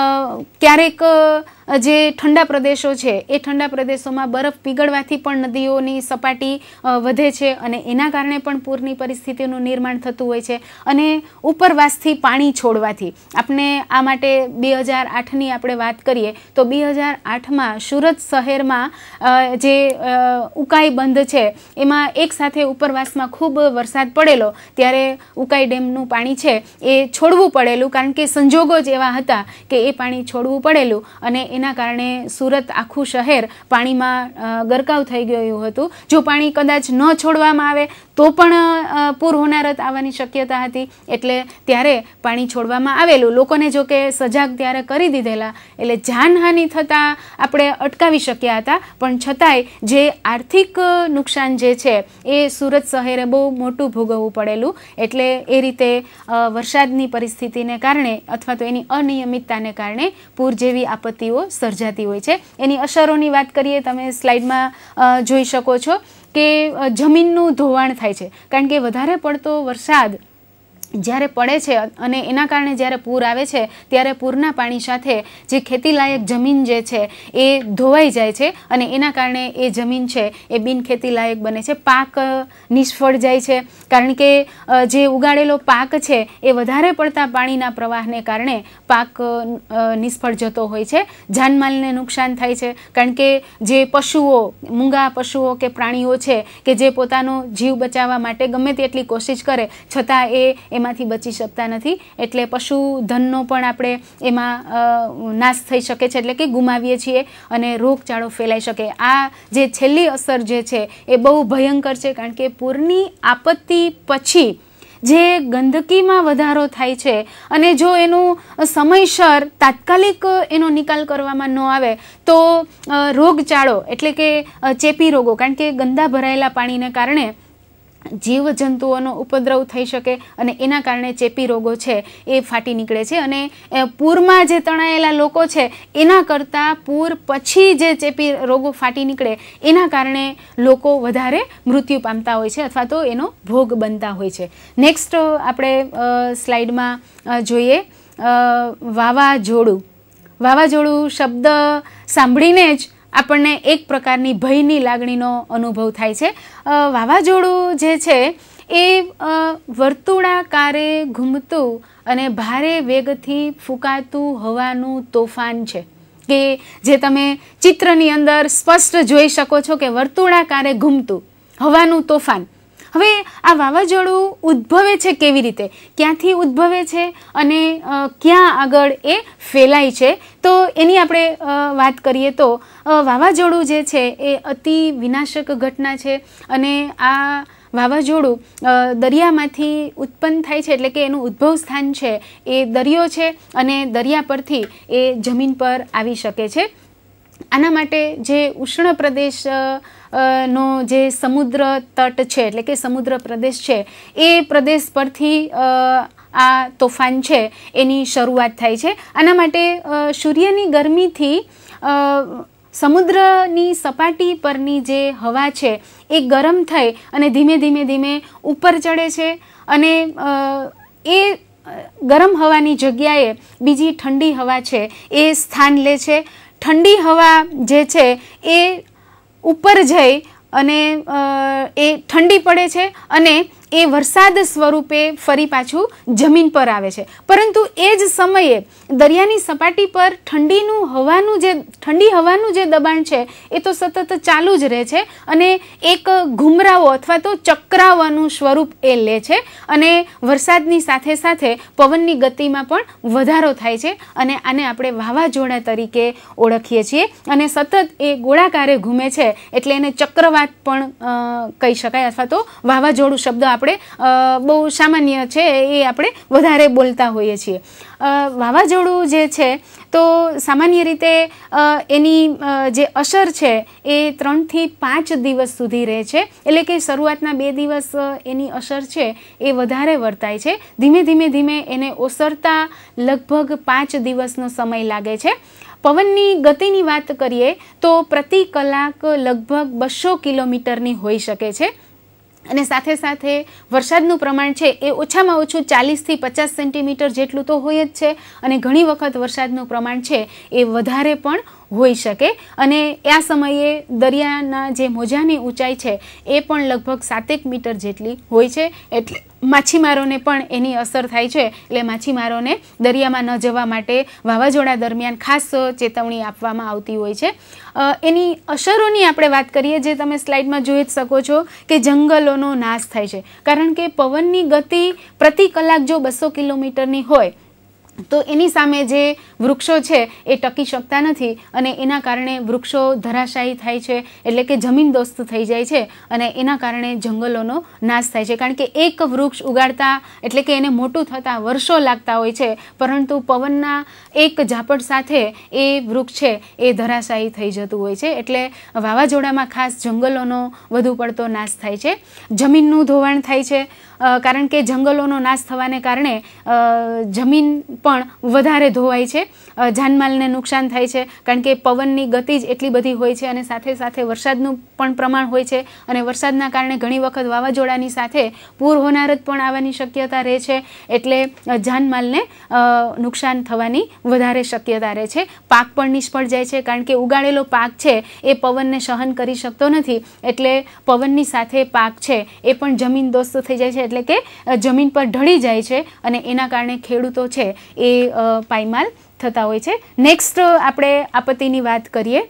Speaker 1: ક્યારેક જે ઠંડા પ્રદેશો છે એ ઠંડા પ્રદેશોમાં બરફ પીગળવાથી પણ નદીઓની સપાટી વધે છે અને એના કારણે પણ પૂરની પરિસ્થિતિનું નિર્માણ થતું હોય છે. અને ઉપરવાસથી પાણી છોડવાથી, આપણે આ માટે 2008ની આપણે વાત કરીએ તો 2008માં સુરત શહેરમાં જે ઉકાઈ બંધ છે એમાં એક સાથે ઉપરવાસમાં ખૂબ વરસાદ પડેલો, ત્યારે ઉકાઈ ડેમનું પાણી છે એ છોડવું પડેલું, કારણ કે સંજોગો જ એવા હતા કે એ પાણી છોડવું પડેલું, અને એના કારણે સુરત આખું શહેર પાણીમાં ગરકાવ થઈ ગયું હતું. જો પાણી કદાચ ન છોડવામાં આવે તો પણ પૂર હોનારત આવવાની શક્યતા હતી, એટલે ત્યારે પાણી છોડવામાં આવેલું. લોકોને જો કે સજાગ ત્યારે કરી દીધેલા, એટલે જાનહાનિ થતાં આપણે અટકાવી શક્યા હતા, પણ છતાંય જે આર્થિક નુકસાન જે છે એ સુરત શહેરે બહુ મોટું ભોગવવું પડેલું. એટલે એ રીતે વરસાદની પરિસ્થિતિને કારણે અથવા તો એની અનિયમિતતાને કારણે પૂર જેવી આપત્તિઓ સર્જાતી હોય છે. એની અસરોની વાત કરીએ, તમે સ્લાઇડમાં જોઈ શકો છો કે જમીનનું ધોવાણ થાય છે, કારણ કે વધારે પડતો વરસાદ જ્યારે પડે છે અને એના કારણે જ્યારે પૂર આવે છે ત્યારે પૂરના પાણી સાથે જે ખેતીલાયક જમીન જે છે એ ધોવાઈ જાય છે, અને એના કારણે એ જમીન છે એ બિનખેતીલાયક બને છે. પાક નિષ્ફળ જાય છે, કારણ કે જે ઉગાડેલો પાક છે એ વધારે પડતા પાણીના પ્રવાહને કારણે પાક નિષ્ફળ જતો હોય છે. જાનમાલને નુકસાન થાય છે, કારણ કે જે પશુઓ, મૂંગા પશુઓ કે પ્રાણીઓ છે કે જે પોતાનો જીવ બચાવવા માટે ગમે તેટલી કોશિશ કરે છતાં એમાંથી બચી શકતા નથી, એટલે પશુધનનો પણ આપણે એમાં નાશ થઈ શકે છે, એટલે કે ગુમાવીએ છીએ અને રોગચાળો ફેલાઈ શકે. આ જે છેલ્લી અસર જે છે એ બહુ ભયંકર છે, કારણ કે પૂરની આપત્તિ પછી જે ગંદકીમાં વધારો થાય છે અને જો એનું સમયસર તાત્કાલિક એનો નિકાલ કરવામાં ન આવે તો રોગચાળો, એટલે કે ચેપી રોગો, કારણ કે ગંદા ભરાયેલા પાણીને કારણે જીવજંતુઓનો ઉપદ્રવ થઈ શકે અને એના કારણે ચેપી રોગો છે એ ફાટી નીકળે છે. અને પૂરમાં જે તણાયેલા લોકો છે એના કરતાં પૂર પછી જે ચેપી રોગો ફાટી નીકળે એના કારણે લોકો વધારે મૃત્યુ પામતા હોય છે અથવા તો એનો ભોગ બનતા હોય છે. નેક્સ્ટ આપણે સ્લાઇડમાં જોઈએ વાવાઝોડું. વાવાઝોડું શબ્દ સાંભળીને જ આપણને એક પ્રકારની ભયની લાગણીનો અનુભવ થાય છે. વાવાઝોડું જે છે એ વર્તુળાકારે ઘૂમતું અને ભારે વેગથી ફૂંકાતું હવાનું તોફાન છે, કે જે તમે ચિત્રની અંદર સ્પષ્ટ જોઈ શકો છો કે વર્તુળાકારે ઘૂમતું હવાનું તોફાન. હવે આ વાવાઝોડું ઉદ્ભવે છે કેવી રીતે, ક્યાંથી ઉદ્ભવે છે અને ક્યાં આગળ એ ફેલાય છે, તો એની આપણે વાત કરીએ તો વાવાઝોડું જે છે એ અતિ વિનાશક ઘટના છે. અને આ વાવાઝોડું દરિયામાંથી ઉત્પન્ન થાય છે, એટલે કે એનું ઉદ્ભવ સ્થાન છે એ દરિયો છે અને દરિયા પરથી એ જમીન પર આવી શકે છે. આના માટે જે ઉષ્ણ પ્રદેશ નો જે સમુદ્ર તટ છે, એટલે કે સમુદ્ર પ્રદેશ છે, એ પ્રદેશ પરથી આ તોફાન છે એની શરૂઆત થાય છે. આના માટે સૂર્યની ગરમીથી સમુદ્રની સપાટી પરની જે હવા છે એ ગરમ થઈ અને ધીમે ધીમે ધીમે ઉપર ચડે છે અને એ ગરમ હવાની જગ્યાએ બીજી ઠંડી હવા છે એ સ્થાન લે છે. ઠંડી હવા જે છે એ ઉપર જઈ અને એ ઠંડી પડે છે અને એ વરસાદ સ્વરૂપે ફરી પાછું જમીન પર આવે છે. પરંતુ એ જ સમયે દરિયાની સપાટી પર ઠંડી હવાનું જે દબાણ છે એ તો સતત ચાલુ જ રહે છે અને એક ઘૂમરાવો અથવા તો ચક્રાવાનું સ્વરૂપ એ લે છે અને વરસાદની સાથે સાથે પવનની ગતિમાં પણ વધારો થાય છે અને આને આપણે વાવાઝોડા તરીકે ઓળખીએ છીએ અને સતત એ ગોળાકારે ઘૂમે છે એટલે એને ચક્રવાત પણ કહી શકાય અથવા તો વાવાઝોડું શબ્દ આપણે બહુ સામાન્ય છે એ આપણે વધારે બોલતા હોઈએ છીએ. વાવાઝોડું જે છે તો સામાન્ય રીતે એની જે અસર છે એ 3 થી 5 દિવસ સુધી રહે છે. એટલે કે શરૂઆતના 2 દિવસ એની અસર છે એ વધારે વર્તાય છે. ધીમે ધીમે ધીમે એને ઓસરતા લગભગ 5 દિવસનો સમય લાગે છે. પવનની ગતિની વાત કરીએ તો પ્રતિ કલાક લગભગ 200 કિલોમીટરની હોઈ શકે છે અને સાથે સાથે વરસાદનું પ્રમાણ છે એ ઓછામાં ઓછું 40 થી 50 સેન્ટીમીટર જેટલું તો હોય જ છે અને ઘણી વખત વરસાદનું પ્રમાણ છે એ વધારે પણ હોઈ શકે અને આ સમયે દરિયાના જે મોજાની ઊંચાઈ છે એ પણ લગભગ 7 મીટર જેટલી હોય છે. એટલે માછીમારોને પણ એની અસર થાય છે. એટલે માછીમારોને દરિયામાં ન જવા માટે વાવાઝોડા દરમિયાન ખાસ ચેતવણી આપવામાં આવતી હોય છે. એની અસરોની આપણે વાત કરીએ, જે તમે સ્લાઇડમાં જોઈ જ શકો છો કે જંગલોનો નાશ થાય છે. કારણ કે પવનની ગતિ પ્રતિ કલાક જો 200 કિલોમીટરની હોય તો એની સામે જે વૃક્ષો છે એ ટકી શકતા નથી અને એના કારણે વૃક્ષો ધરાશાયી થાય છે. એટલે કે જમીનદોસ્ત થઈ જાય છે અને એના કારણે જંગલોનો નાશ થાય છે. કારણ કે એક વૃક્ષ ઉગાડતા એટલે કે એને મોટું થતાં વર્ષો લાગતા હોય છે, પરંતુ પવનના એક ઝાપટ સાથે એ વૃક્ષ છે એ ધરાશાયી થઈ જતું હોય છે. એટલે વાવાઝોડામાં ખાસ જંગલોનો વધુ પડતો નાશ થાય છે. જમીનનું ધોવાણ થાય છે કારણ કે જંગલોનો નાશ થવાને કારણે જમીન પણ વધારે ધોવાય છે. જાનમાલને નુકસાન થાય છે કારણ કે પવનની ગતિ જ એટલી બધી હોય છે અને સાથે સાથે વરસાદનું પણ પ્રમાણ હોય છે અને વરસાદના કારણે ઘણી વખત વાવાઝોડાની સાથે પૂર હોનારત પણ આવવાની શક્યતા રહે છે. એટલે જાનમાલને નુકસાન થવાની વધારે શક્યતા રહે છે. પાક પણ નિષ્ફળ જાય છે કારણ કે ઉગાડેલો પાક છે એ પવનને સહન કરી શકતો નથી. એટલે પવનની સાથે પાક છે એ પણ જમીનદોસ્ત થઈ જાય છે, એટલે કે જમીન પર ઢળી જાય છે અને એના કારણે ખેડૂતો છે એ પાયમાલ થતા હોય છે. નેક્સ્ટ આપણે આપત્તિની વાત કરીએ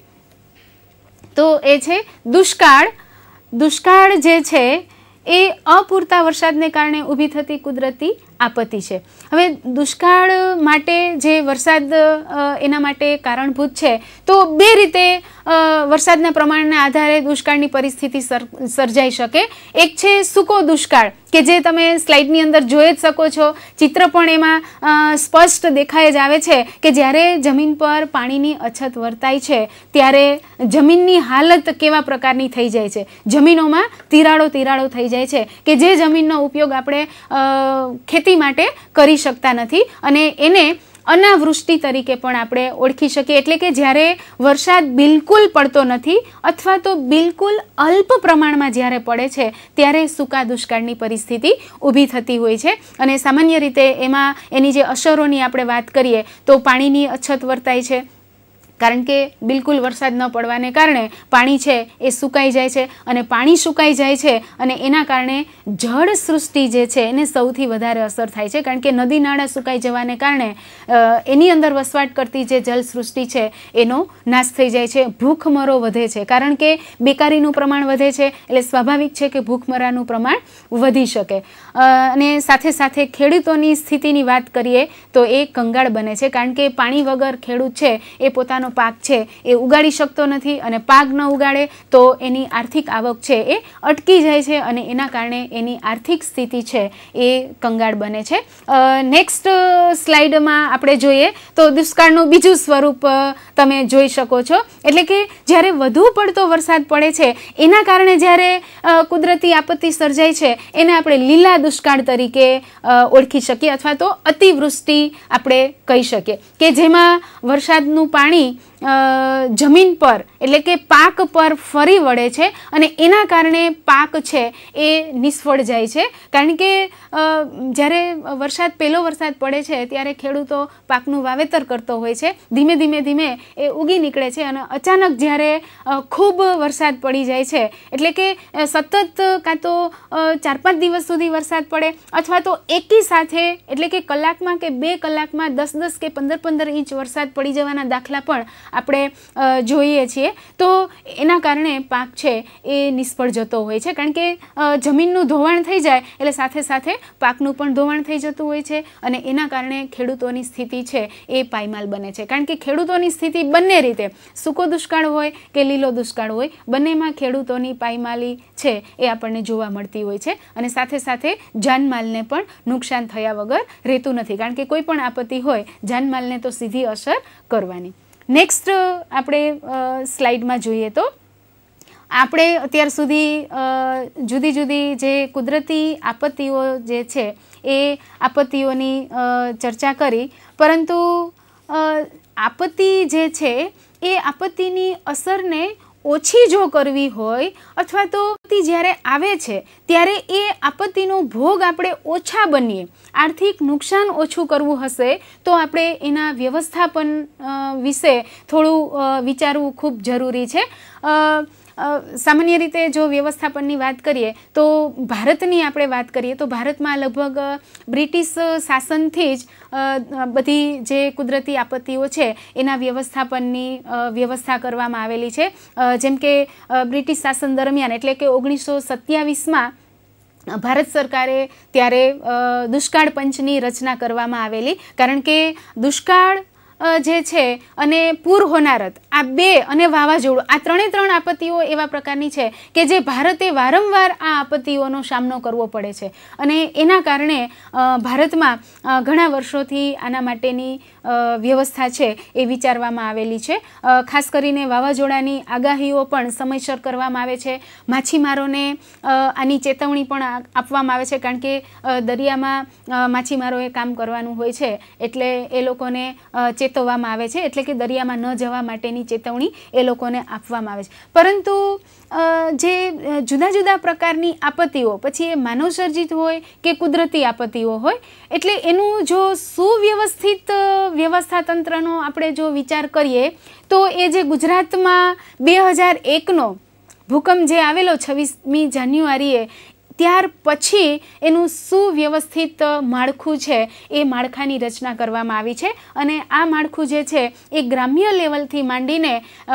Speaker 1: તો એ છે દુષ્કાળ. દુષ્કાળ જે છે એ અપૂરતા વરસાદને કારણે ઊભી થતી કુદરતી આપત્તિ છે. હવે દુષ્કાળ માટે જે વરસાદ એના માટે કારણભૂત છે તો 2 રીતે વરસાદના પ્રમાણના આધારે દુષ્કાળની પરિસ્થિતિ સર્જાઈ શકે. એક છે સૂકો દુષ્કાળ કે જે તમે સ્લાઇડની અંદર જોઈ જ શકો છો. ચિત્ર પણ એમાં સ્પષ્ટ દેખાઈ જ આવે છે કે જ્યારે જમીન પર પાણીની અછત વર્તાય છે ત્યારે જમીનની હાલત કેવા પ્રકારની થઈ જાય છે. જમીનોમાં તિરાડો થઈ જાય છે કે જે જમીનનો ઉપયોગ આપણે ખેતી માટે કરી શકતા નથી અને એને અનાવૃષ્ટિ તરીકે પણ આપણે ઓળખી શકીએ. એટલે કે જ્યારે વરસાદ બિલકુલ પડતો નથી અથવા તો બિલકુલ અલ્પ પ્રમાણમાં જ્યારે પડે છે ત્યારે સૂકા દુષ્કાળની પરિસ્થિતિ ઊભી થતી હોય છે. અને સામાન્ય રીતે એમાં એની જે અસરોની આપણે વાત કરીએ તો પાણીની અછત વર્તાય છે કારણ કે બિલકુલ વરસાદ ન પડવાને કારણે પાણી છે એ સુકાઈ જાય છે અને પાણી સુકાઈ જાય છે અને એના કારણે જળ સૃષ્ટિ જે છે એને સૌથી વધારે અસર થાય છે. કારણ કે નદી નાળા સુકાઈ જવાને કારણે એની અંદર વસવાટ કરતી જે જળ સૃષ્ટિ છે એનો નાશ થઈ જાય છે. ભૂખમરો વધે છે કારણ કે બેકારીનું પ્રમાણ વધે છે એટલે સ્વાભાવિક છે કે ભૂખમરાનું પ્રમાણ વધી શકે. અને સાથે સાથે ખેડૂતોની સ્થિતિની વાત કરીએ તો એ કંગાળ બને છે કારણ કે પાણી વગર ખેડૂત છે એ પોતાનો પાક છે એ ઉગાડી શકતો નથી અને પાક ન ઉગાડે તો એની આર્થિક આવક છે એ અટકી જાય છે અને એના કારણે એની આર્થિક સ્થિતિ છે એ કંગાળ બને છે. નેક્સ્ટ સ્લાઇડમાં આપણે જોઈએ તો દુષ્કાળનું બીજું સ્વરૂપ તમે જોઈ શકો છો. એટલે કે જ્યારે વધુ પડતો વરસાદ પડે છે એના કારણે જ્યારે કુદરતી આપત્તિ સર્જાય છે એને આપણે લીલા દુષ્કાળ તરીકે ઓળખી શકીએ અથવા તો અતિવૃષ્ટિ આપણે કહી શકીએ કે જેમાં વરસાદનું પાણી જમીન પર એટલે કે પાક પર ફરી વળે છે અને એના કારણે પાક છે એ નિષ્ફળ જાય છે. કારણ કે જ્યારે પહેલો વરસાદ પડે છે ત્યારે ખેડૂતો પાકનું વાવેતર કરતો હોય છે, ધીમે ધીમે એ ઉગી નીકળે છે અને અચાનક જ્યારે ખૂબ વરસાદ પડી જાય છે એટલે કે સતત કાં તો 4-5 દિવસ સુધી વરસાદ પડે અથવા તો એકી સાથે એટલે કે કલાકમાં કે 2 કલાકમાં 10-10 કે 15-15 ઇંચ વરસાદ પડી જવાના દાખલા પણ આપણે જોઈએ છીએ. તો એના કારણે પાક છે એ નિષ્ફળ જતો હોય છે. કારણ કે જમીનનું ધોવાણ થઈ જાય એટલે સાથે સાથે પાકનું પણ ધોવાણ થઈ જતું હોય છે અને એના કારણે ખેડૂતોની સ્થિતિ છે એ પાયમાલ બને છે. કારણ કે ખેડૂતોની સ્થિતિ બંને રીતે, સૂકો દુષ્કાળ હોય કે લીલો દુષ્કાળ હોય, બંનેમાં ખેડૂતોની પાયમાલી છે એ આપણને જોવા મળતી હોય છે અને સાથે સાથે જાનમાલને પણ નુકસાન થયા વગર રહેતું નથી. કારણ કે કોઈ પણ આપત્તિ હોય જાનમાલને તો સીધી અસર કરવાની. નેક્સ્ટ આપણે સ્લાઇડમાં જોઈએ તો આપણે અત્યાર સુધી જુદી જુદી જે કુદરતી આપત્તિઓ જે છે એ આપત્તિઓની ચર્ચા કરી, પરંતુ આપત્તિ જે છે એ આપત્તિની અસરને ઓછી જો કરવી હોય અથવા તો જ્યારે આવે છે ત્યારે એ આપત્તિનો ભોગ આપણે ઓછા બનીએ, આર્થિક નુકસાન ઓછું કરવું હશે તો આપણે એના વ્યવસ્થાપન વિશે થોડું વિચારવું ખૂબ જરૂરી છે. સામાન્ય રીતે જો વ્યવસ્થાપનની વાત કરીએ તો ભારતની આપણે વાત કરીએ તો ભારતમાં લગભગ બ્રિટિશ શાસનથી જ બધી જે કુદરતી આપત્તિઓ છે એના વ્યવસ્થાપનની વ્યવસ્થા કરવામાં આવેલી છે. જેમ કે બ્રિટિશ શાસન દરમિયાન એટલે કે 1927માં ભારત સરકારે ત્યારે દુષ્કાળ પંચની રચના કરવામાં આવેલી. કારણ કે દુષ્કાળ જે છે અને પૂર હોનારત આ બે અને વાવાઝોડું આ ત્રણે આપત્તિઓ એવા પ્રકારની છે કે જે ભારતે વારંવાર આ આપત્તિઓનો સામનો કરવો પડે છે અને એના કારણે ભારતમાં ઘણા વર્ષોથી આના માટેની વ્યવસ્થા છે એ વિચારવામાં આવેલી છે. ખાસ કરીને વાવાઝોડાની આગાહીઓ પણ સમયસર કરવામાં આવે છે. માછીમારોને આની ચેતવણી પણ આપવામાં આવે છે. કારણ કે દરિયામાં માછીમારોએ કામ કરવાનું હોય છે એટલે એ લોકોને ચેતવવામાં આવે છે, એટલે કે દરિયામાં ન જવા માટેની ચેતવણી એ લોકોને આપવામાં આવે છે. પરંતુ જે જુદા જુદા પ્રકારની આપત્તિઓ, પછી એ માનવસર્જિત હોય કે કુદરતી આપત્તિઓ હોય, એટલે એનું જો સુવ્યવસ્થિત વ્યવસ્થા તંત્રનો આપણે જો વિચાર કરીએ તો એ જે ગુજરાતમાં 2001નો ભૂકંપ જે આવેલો 26મી જાન્યુઆરીએ, ત્યાર પછી એનું સુવ્યવસ્થિત માળખું છે એ માળખાની રચના કરવામાં આવી છે અને આ માળખું જે છે એ ગ્રામ્ય લેવલથી માંડીને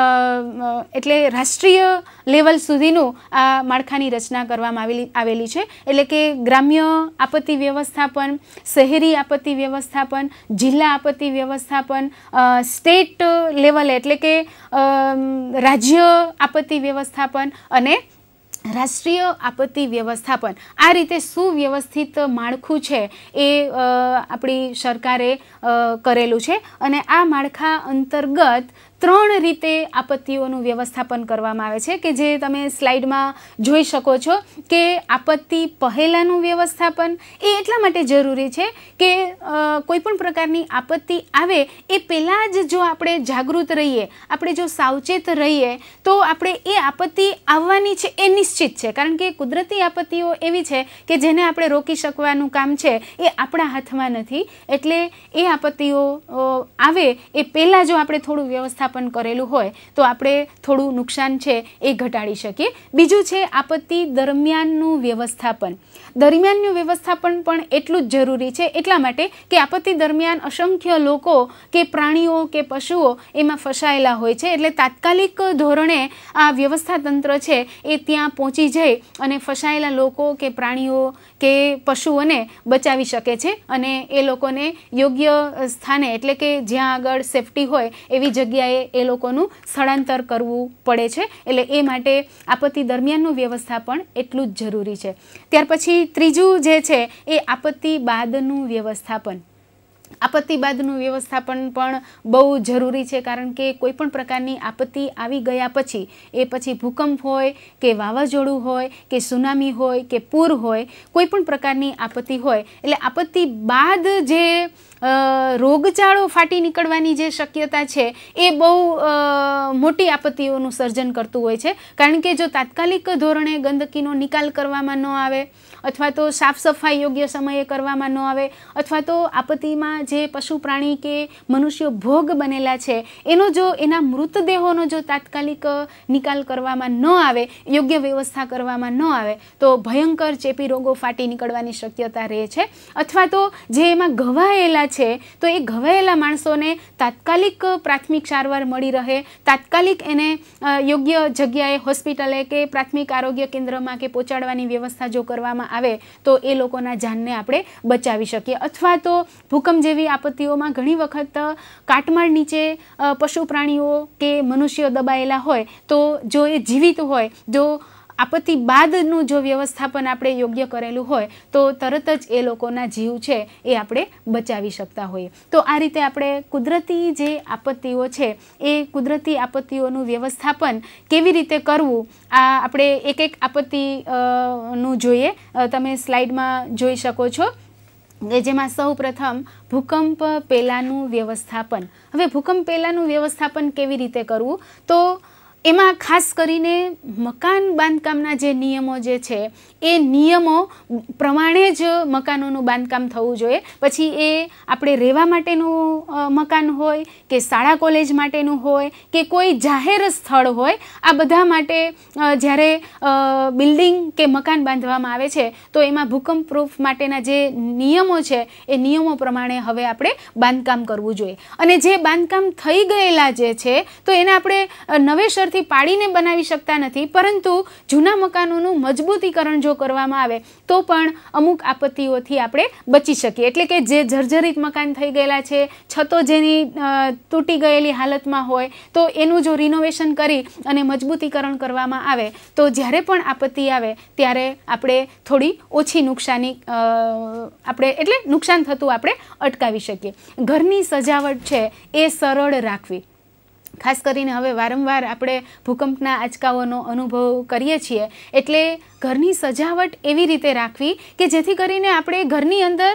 Speaker 1: એટલે રાષ્ટ્રીય લેવલ સુધીનું આ માળખાની રચના કરવામાં આવેલી છે. એટલે કે ગ્રામ્ય આપત્તિ વ્યવસ્થાપન, શહેરી આપત્તિ વ્યવસ્થાપન, જિલ્લા આપત્તિ વ્યવસ્થાપન, સ્ટેટ લેવલ એટલે કે રાજ્ય આપત્તિ વ્યવસ્થાપન અને રાષ્ટ્રીય આપત્તિ વ્યવસ્થાપન, આ રીતે સુવ્યવસ્થિત માળખું છે એ આપણી સરકારે કરેલું છે અને આ માળખા અંતર્ગત 3 રીતે આપત્તિઓનું વ્યવસ્થાપન કરવામાં આવે છે કે જે તમે સ્લાઇડમાં જોઈ શકો છો કે આપત્તિ પહેલાંનું વ્યવસ્થાપન એ એટલા માટે જરૂરી છે કે કોઈ પણ પ્રકારની આપત્તિ આવે એ પહેલાં જ જો આપણે જાગૃત રહીએ, આપણે જો સાવચેત રહીએ તો આપણે એ આપત્તિ આવવાની છે એ નિશ્ચિત છે. કારણ કે કુદરતી આપત્તિઓ એવી છે કે જેને આપણે રોકી શકવાનું કામ છે એ આપણા હાથમાં નથી. એટલે એ આપત્તિઓ આવે એ પહેલાં જો આપણે થોડું વ્યવસ્થાપન કરેલું હોય તો આપણે થોડું નુકસાન છે એ ઘટાડી શકીએ. બીજું છે આપત્તિ દરમિયાનનું વ્યવસ્થાપન. દરમિયાનનું વ્યવસ્થાપન પણ એટલું જ જરૂરી છે એટલા માટે કે આપત્તિ દરમિયાન અસંખ્ય લોકો કે પ્રાણીઓ કે પશુઓ એમાં ફસાયેલા હોય છે. એટલે તાત્કાલિક ધોરણે આ વ્યવસ્થા તંત્ર છે એ ત્યાં પહોંચી જઈ અને ફસાયેલા લોકો કે પ્રાણીઓ કે પશુઓને બચાવી શકે છે અને એ લોકોને યોગ્ય સ્થાને એટલે કે જ્યાં આગળ સેફટી હોય એવી જગ્યાએ એ લોકોનું સ્થળાંતર કરવું પડે છે. એટલે એ માટે આપત્તિ દરમિયાનનું વ્યવસ્થાપન એટલું જ જરૂરી છે. ત્યાર પછી ત્રીજું જે છે એ આપત્તિ બાદનું વ્યવસ્થાપન. આપત્તિ બાદનું વ્યવસ્થાપન પણ બહુ જરૂરી છે, કારણ કે કોઈ પણ પ્રકારની આપત્તિ આવી ગયા પછી, એ પછી ભૂકંપ હોય કે વાવાઝોડું હોય કે સુનામી હોય કે પૂર હોય, કોઈ પણ પ્રકારની આપત્તિ હોય, એટલે આપત્તિ બાદ જે રોગચાળો ફાટી નીકળવાની જે શક્યતા છે એ બહુ મોટી આપત્તિઓનું સર્જન કરતું હોય છે, કારણ કે જો તાત્કાલિક ધોરણે ગંદકીનો નિકાલ કરવામાં ન આવે, અથવા તો સાફ સફાઈ યોગ્ય સમયે કરવામાં ન આવે, અથવા તો આપત્તિમાં જે પશુ પ્રાણી કે મનુષ્યો ભોગ બનેલા છે એના મૃતદેહોનો જો તાત્કાલિક નિકાલ કરવામાં ન આવે, યોગ્ય વ્યવસ્થા કરવામાં ન આવે, તો ભયંકર ચેપી રોગો ફાટી નીકળવાની શક્યતા રહે છે. અથવા તો જે એમાં ઘવાયેલા છે તો એ ઘવાયેલા માણસોને તાત્કાલિક પ્રાથમિક સારવાર મળી રહે, તાત્કાલિક એને યોગ્ય જગ્યાએ હોસ્પિટલે કે પ્રાથમિક આરોગ્ય કેન્દ્રમાં કે પહોંચાડવાની વ્યવસ્થા જો કરવામાં આવે તો એ લોકોના જાનને આપણે બચાવી શકીએ. અથવા તો ભૂકંપ જેવી આપત્તિઓમાં ઘણી વખત કાટમાળ નીચે પશુ પ્રાણીઓ કે મનુષ્યો દબાયેલા હોય, તો જો એ જીવિત હોય, જો આપત્તિ બાદનું જો વ્યવસ્થાપન આપણે યોગ્ય કરેલું હોય તો તરત જ એ લોકોના જીવ છે એ આપણે બચાવી શકતા હોઈએ. તો આ રીતે આપણે કુદરતી જે આપત્તિઓ છે એ કુદરતી આપત્તિઓનું વ્યવસ્થાપન કેવી રીતે કરવું, આ આપણે એક એક આપત્તિનું જોઈએ. તમે સ્લાઇડમાં જોઈ શકો છો, જેમાં સૌ પ્રથમ ભૂકંપ પહેલાંનું વ્યવસ્થાપન. હવે ભૂકંપ પહેલાંનું વ્યવસ્થાપન કેવી રીતે કરવું, તો એમાં ખાસ કરીને મકાન બાંધકામના જે નિયમો જે છે એ નિયમો પ્રમાણે જ મકાનોનું બાંધકામ થવું જોઈએ. પછી એ આપણે રહેવા માટેનું મકાન હોય કે શાળા કોલેજ માટેનું હોય કે કોઈ જાહેર સ્થળ હોય, આ બધા માટે જ્યારે બિલ્ડિંગ કે મકાન બાંધવામાં આવે છે તો એમાં ભૂકંપ પ્રૂફ માટેના જે નિયમો છે એ નિયમો પ્રમાણે હવે આપણે બાંધકામ કરવું જોઈએ. અને જે બાંધકામ થઈ ગયેલા જે છે તો એને આપણે નવેસર પાડીને બનાવી શકતા નથી, પરંતુ જૂના મકાનોનું મજબૂતીકરણ જો કરવામાં આવે તો પણ અમુક આપત્તિઓથી આપણે બચી શકીએ. એટલે કે જે જર્જરિત મકાન થઈ ગયેલા છે, છતો જેની તૂટી ગયેલી હાલતમાં હોય, તો એનું જો રિનોવેશન કરી અને મજબૂતીકરણ કરવામાં આવે તો જ્યારે પણ આપત્તિ આવે ત્યારે આપણે થોડી ઓછી નુકસાની એટલે નુકસાન થતું આપણે અટકાવી શકીએ. ઘરની સજાવટ છે એ સરળ રાખવી. ખાસ કરીને હવે વારંવાર આપણે ભૂકંપના આંચકાઓનો અનુભવ કરીએ છીએ, એટલે ઘરની સજાવટ એવી રીતે રાખવી કે જેથી કરીને આપણે ઘરની અંદર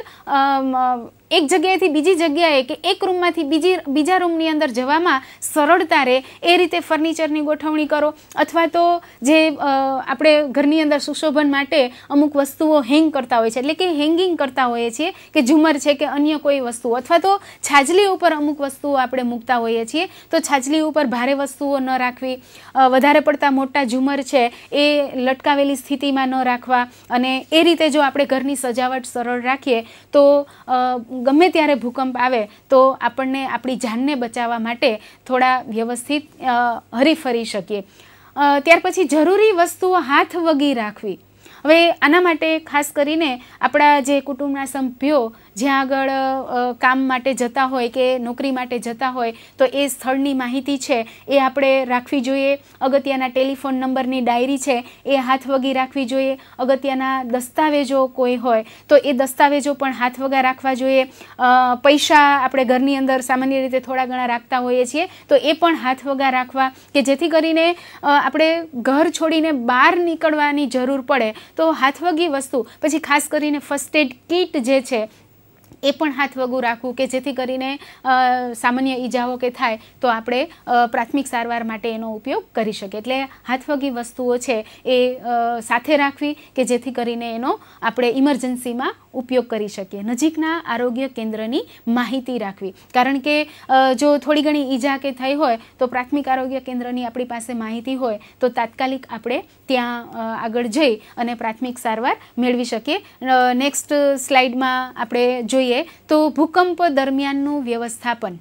Speaker 1: એક જગ્યાએથી બીજી જગ્યાએ કે એક રૂમમાંથી બીજા રૂમની અંદર જવામાં સરળતા રહે એ રીતે ફર્નિચરની ગોઠવણી કરો. અથવા તો જે આપણે ઘરની અંદર સુશોભન માટે અમુક વસ્તુઓ હેંગ કરતા હોય છે, એટલે કે હેંગિંગ કરતા હોઈએ છીએ, કે ઝુમર છે કે અન્ય કોઈ વસ્તુ, અથવા તો છાજલી ઉપર અમુક વસ્તુઓ આપણે મૂકતા હોઈએ છીએ, તો છાજલી ઉપર ભારે વસ્તુઓ ન રાખવી, વધારે પડતા મોટા ઝુમર છે એ લટકાવેલી સ્થિતિમાં ન રાખવા. અને એ રીતે જો આપણે ઘરની સજાવટ સરળ રાખીએ તો ગમે ત્યારે ભૂકંપ આવે તો આપણને આપણી જાનને બચાવવા માટે થોડા વ્યવસ્થિત હરીફરી શકીએ. ત્યાર પછી જરૂરી વસ્તુઓ હાથ વગી રાખવી. હવે આના માટે ખાસ કરીને આપણા જે કુટુંબના સભ્યો જ્યાં આગળ કામ માટે જતા હોય કે નોકરી માટે જતા હોય તો એ સ્થળની માહિતી છે એ આપણે રાખવી જોઈએ. અગત્યના ટેલિફોન નંબરની ડાયરી છે એ હાથવગી રાખવી જોઈએ. અગત્યના દસ્તાવેજો કોઈ હોય તો એ દસ્તાવેજો પણ હાથવગા રાખવા જોઈએ. પૈસા આપણે ઘરની અંદર સામાન્ય રીતે થોડા ઘણા રાખતા હોઈએ છીએ તો એ પણ હાથવગા રાખવા, કે જેથી કરીને આપણે ઘર છોડીને બહાર નીકળવાની જરૂર પડે તો હાથવગી વસ્તુ. પછી ખાસ કરીને ફર્સ્ટ એડ કીટ જે છે એ પણ હાથવગું રાખવું, કે જેથી કરીને સામાન્ય ઈજાઓ કે થાય તો આપણે પ્રાથમિક સારવાર માટે એનો ઉપયોગ કરી શકીએ. એટલે હાથવગી વસ્તુઓ છે એ સાથે રાખવી કે જેથી કરીને એનો આપણે ઇમરજન્સીમાં ઉપયોગ કરી શકીએ. નજીકના આરોગ્ય કેન્દ્રની માહિતી રાખવી, કારણ કે જો થોડી ઘણી ઈજા કે થઈ હોય તો પ્રાથમિક આરોગ્ય કેન્દ્રની આપણી પાસે માહિતી હોય તો તાત્કાલિક આપણે ત્યાં આગળ જઈ અને પ્રાથમિક સારવાર મેળવી શકીએ. નેક્સ્ટ સ્લાઇડમાં આપણે જોઈએ તો ભૂકંપ દરમિયાનનું વ્યવસ્થાપન.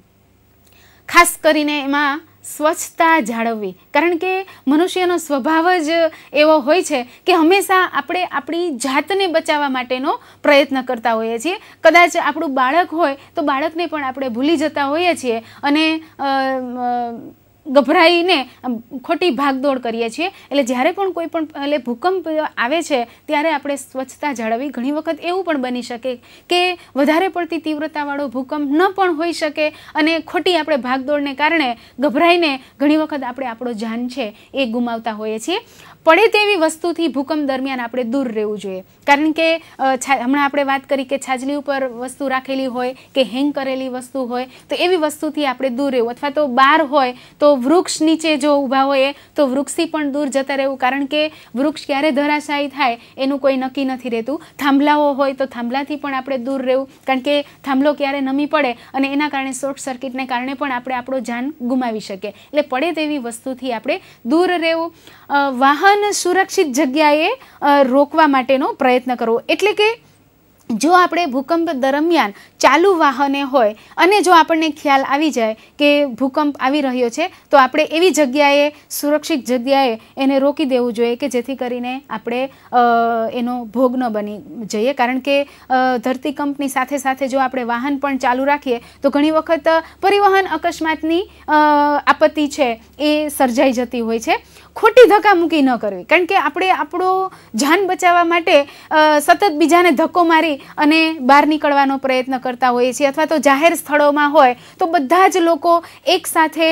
Speaker 1: ખાસ કરીને એમાં સ્વચ્છતા જાળવવી, કારણ કે મનુષ્યનો સ્વભાવ જ એવો હોય છે કે હંમેશા આપણે આપણી જાતને બચાવવા માટેનો પ્રયત્ન કરતા હોઈએ છીએ. કદાચ આપણું બાળક હોય તો બાળકને પણ આપણે ભૂલી જતા હોઈએ છીએ અને ગભરાઈને ખોટી ભાગદોડ કરીએ છીએ. એટલે જ્યારે પણ કોઈ પણ એટલે ભૂકંપ આવે છે ત્યારે આપણે સ્વચ્છતા જાળવવી. ઘણી વખત એવું પણ બની શકે કે વધારે પડતી તીવ્રતાવાળો ભૂકંપ ન પણ હોઈ શકે અને ખોટી આપણે ભાગદોડને કારણે ગભરાઈને ઘણી વખત આપણે આપણો જાન છે એ ગુમાવતા હોઈએ છીએ. પડે તેવી વસ્તુથી ભૂકંપ દરમિયાન આપણે દૂર રહેવું જોઈએ. કારણ કે હમણાં આપણે વાત કરી કે છાજલી ઉપર વસ્તુ રાખેલી હોય કે હેંગ કરેલી વસ્તુ હોય તો એવી વસ્તુથી આપણે દૂર રહેવું. અથવા તો બહાર હોય તો વૃક્ષ નીચે જો ઊભા હોય તો વૃક્ષથી પણ દૂર જતા રહેવું. કારણ કે વૃક્ષ ક્યારે ધરાશાયી થાય એનું કોઈ નક્કી નથી રહેતું. થાંભલાઓ હોય તો થાંભલાથી પણ આપણે દૂર રહેવું. કારણ કે થાંભલો ક્યારે નમી પડે અને એના કારણે શોર્ટ સર્કિટને કારણે પણ આપણે આપણો જાન ગુમાવી શકીએ. એટલે પડે તેવી વસ્તુથી આપણે દૂર રહેવું. વાહન સુરક્ષિત જગ્યાએ રોકવા માટેનો પ્રયત્ન કરવો. એટલે કે જો આપણે ભૂકંપ દરમિયાન ચાલુ વાહને હોય અને જો આપણને ખ્યાલ આવી જાય કે ભૂકંપ આવી રહ્યો છે તો આપણે એવી જગ્યાએ સુરક્ષિત જગ્યાએ એને રોકી દેવું જોઈએ કે જેથી કરીને આપણે એનો ભોગ ન બની જઈએ. કારણ કે ધરતીકંપની સાથે સાથે જો આપણે વાહન પણ ચાલુ રાખીએ તો ઘણી વખત પરિવહન અકસ્માતની આપત્તિ છે એ સર્જાઈ જતી હોય છે. ખોટી ધક્કામુક્કી ન કરવી. કારણ કે આપણે આપણો જાન બચાવવા માટે સતત બીજાને ધક્કો મારી અને બહાર નીકળવાનો પ્રયત્ન કરતા હોઈએ છીએ. અથવા તો જાહેર સ્થળોમાં હોય તો બધા જ લોકો એકસાથે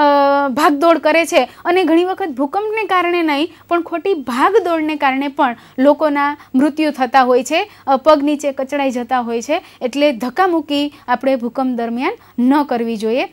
Speaker 1: ભાગદોડ કરે છે અને ઘણી વખત ભૂકંપને કારણે નહીં પણ ખોટી ભાગદોડને કારણે પણ લોકોના મૃત્યુ થતા હોય છે, પગ નીચે કચડાઈ જતા હોય છે. એટલે ધક્કામુક્કી આપણે ભૂકંપ દરમિયાન ન કરવી જોઈએ.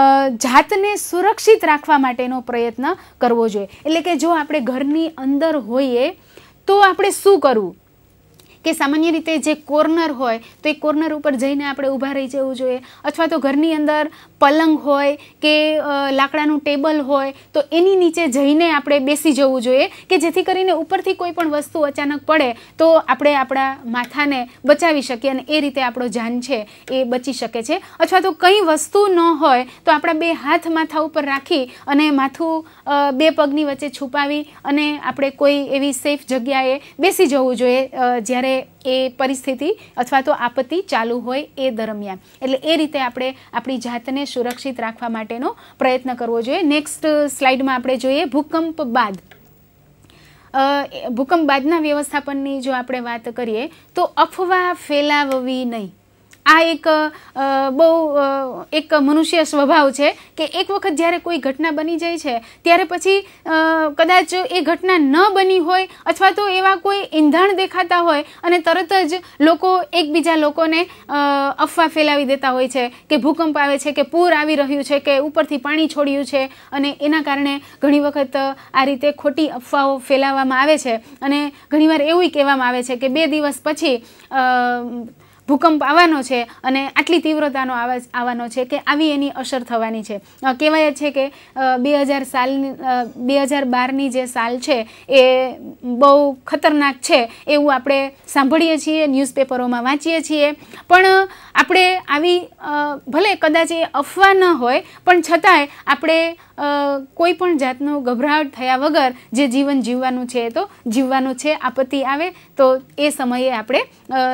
Speaker 1: જાતને સુરક્ષિત રાખવા માટેનો પ્રયત્ન કરવો જોઈએ. એટલે કે જો આપણે ઘરની અંદર હોઈએ તો આપણે શું કરવું કે સામાન્ય રીતે જે કોર્નર હોય તો એ કોર્નર ઉપર જઈને આપણે ઊભા રહી જવું જોઈએ. અથવા તો ઘરની અંદર પલંગ હોય કે લાકડાનું ટેબલ હોય તો એની નીચે જઈને આપણે બેસી જવું જોઈએ કે જેથી કરીને ઉપરથી કોઈ પણ વસ્તુ અચાનક પડે તો આપણે આપણા માથાને બચાવી શકીએ અને એ રીતે આપણો જાન છે એ બચી શકે છે. અથવા તો કંઈ વસ્તુ ન હોય તો આપણા બે હાથ માથા ઉપર રાખી અને માથું બે પગની વચ્ચે છુપાવી અને આપણે કોઈ એવી સેફ જગ્યાએ બેસી જવું જોઈએ જ્યારે એ પરિસ્થિતિ અથવા તો આપત્તિ ચાલુ હોય એ દરમિયાન. એટલે એ રીતે આપણે આપણી જાતને સુરક્ષિત રાખવા માટેનો પ્રયત્ન કરવો જોઈએ. નેક્સ્ટ સ્લાઇડમાં આપણે જોઈએ ભૂકંપ બાદ. ભૂકંપ બાદના વ્યવસ્થાપનની જો આપણે વાત કરીએ તો અફવા ફેલાવવી નહીં. આ એક મનુષ્ય સ્વભાવ છે કે એક વખત જ્યારે કોઈ ઘટના બની જાય છે ત્યારે પછી કદાચ એ ઘટના ન બની હોય અથવા તો એવા કોઈ ઈંધણ દેખાતા હોય અને તરત જ લોકો એકબીજા લોકોને અફવા ફેલાવી દેતા હોય છે કે ભૂકંપ આવે છે કે પૂર આવી રહ્યું છે કે ઉપરથી પાણી છોડ્યું છે અને એના કારણે ઘણી વખત આ રીતે ખોટી અફવાઓ ફેલાવવામાં આવે છે. અને ઘણીવાર એવું કહેવામાં આવે છે કે 2 દિવસ પછી ભૂકંપ આવવાનો છે અને આટલી તીવ્રતાનો આવવાનો છે કે આવી એની અસર થવાની છે. કહેવાય છે કે 2012ની જે સાલ છે એ બહુ ખતરનાક છે એવું આપણે સાંભળીએ છીએ, ન્યૂઝપેપરોમાં વાંચીએ છીએ. પણ આપણે આવી ભલે કદાચ એ અફવા ન હોય પણ છતાંય આપણે કોઈ પણ જાતનો ગભરાટ થયા વગર જે જીવન જીવવાનું છે તો જીવવાનું છે. આપત્તિ આવે તો એ સમયે આપણે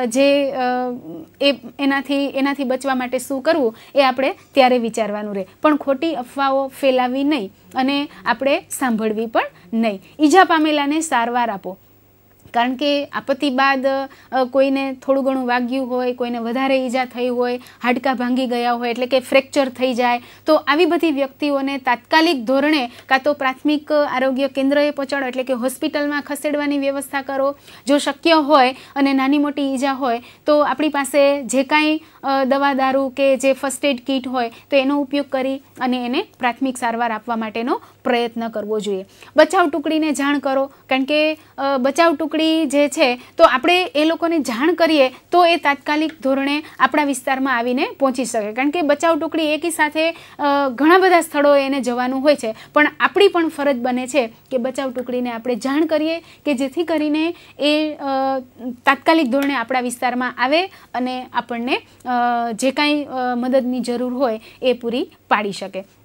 Speaker 1: એનાથી બચવા માટે શું કરવું એ આપણે ત્યારે વિચારવાનું રહે. પણ ખોટી અફવાઓ ફેલાવી નહીં અને આપણે સાંભળવી પણ નહીં. ઈજા પામેલાને સારવાર આપો. કારણ કે આપત્તિ બાદ કોઈને થોડું ઘણું વાગ્યું હોય, કોઈને વધારે ઈજા થઈ હોય, હાડકાં ભાંગી ગયા હોય એટલે કે ફ્રેક્ચર થઈ જાય તો આવી બધી વ્યક્તિઓને તાત્કાલિક ધોરણે કાં તો પ્રાથમિક આરોગ્ય કેન્દ્રએ પહોંચાડો એટલે કે હોસ્પિટલમાં ખસેડવાની વ્યવસ્થા કરો. જો શક્ય હોય અને નાની મોટી ઈજા હોય તો આપણી પાસે જે કાંઈ દવા દારૂ કે જે ફર્સ્ટ એડ કીટ હોય તો એનો ઉપયોગ કરી અને એને પ્રાથમિક સારવાર આપવા માટેનો પ્રયત્ન કરવો જોઈએ. બચાવ ટુકડીને જાણ કરો. કારણ કે બચાવ ટુકડી જે છે તો આપણે એ લોકોને જાણ કરીએ તો એ તાત્કાલિક ધોરણે આપણા વિસ્તારમાં આવીને પહોંચી શકે. કારણ કે બચાવ ટુકડી એકી સાથે ઘણા બધા સ્થળોએ એને જવાનું હોય છે પણ આપણી પણ ફરજ બને છે કે બચાવ ટુકડીને આપણે જાણ કરીએ કે જેથી કરીને એ તાત્કાલિક ધોરણે આપણા વિસ્તારમાં આવે અને આપણને જે કાંઈ મદદની જરૂર હોય એ પૂરી પાડી શકે.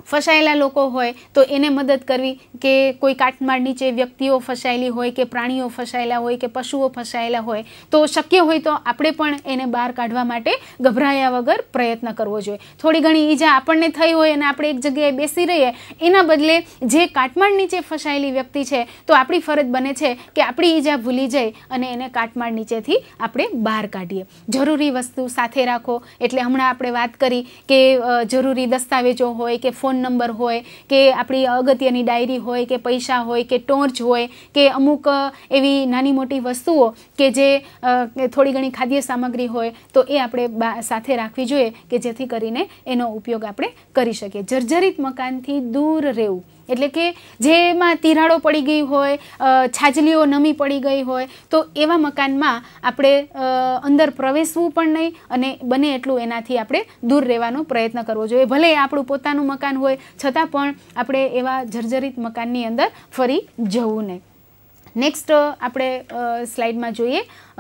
Speaker 1: ફસાયેલા લોકો હોય તો એને મદદ કરવી, કે કોઈ કાટમાળ નીચે વ્યક્તિઓ ફસાયેલી હોય કે પ્રાણીઓ ફસાયેલા હોય કે પશુઓ ફસાયેલા હોય તો શક્ય હોય તો આપણે પણ એને બહાર કાઢવા માટે ગભરાયા વગર પ્રયત્ન કરવો જોઈએ. થોડી ઘણી ઈજા આપણને થઈ હોય અને આપણે એક જગ્યાએ બેસી રહીએ એના બદલે જે કાટમાળ નીચે ફસાયેલી વ્યક્તિ છે તો આપણી ફરજ બને છે કે આપણી ઈજા ભૂલી જઈ અને એને કાટમાળ નીચેથી આપણે બહાર કાઢીએ. જરૂરી વસ્તુ સાથે રાખો, એટલે હમણાં આપણે વાત કરી કે જરૂરી દસ્તાવેજો હોય કે ફોન નંબર હોય કે આપણી અગત્યની ડાયરી હોય કે પૈસા હોય કે ટોર્ચ હોય કે અમુક એવી નાની મોટી વસ્તુઓ કે જે થોડી ઘણી ખાદ્ય સામગ્રી હોય તો એ આપણે સાથે રાખવી જોઈએ કે જેથી કરીને એનો ઉપયોગ આપણે કરી શકીએ. જર્જરિત મકાનથી દૂર રહેવું, એટલે કે જેમાં તિરાડો પડી ગઈ હોય, છાજલીઓ નમી પડી ગઈ હોય તો એવા મકાનમાં આપણે અંદર પ્રવેશવું પણ નહીં અને બને એટલું એનાથી આપણે દૂર રહેવાનો પ્રયત્ન કરવો જોઈએ. ભલે આપણું પોતાનું મકાન હોય છતાં પણ આપણે એવા જર્જરિત મકાનની અંદર ફરી જવું નહીં. નેક્સ્ટ આપણે સ્લાઇડમાં જોઈએ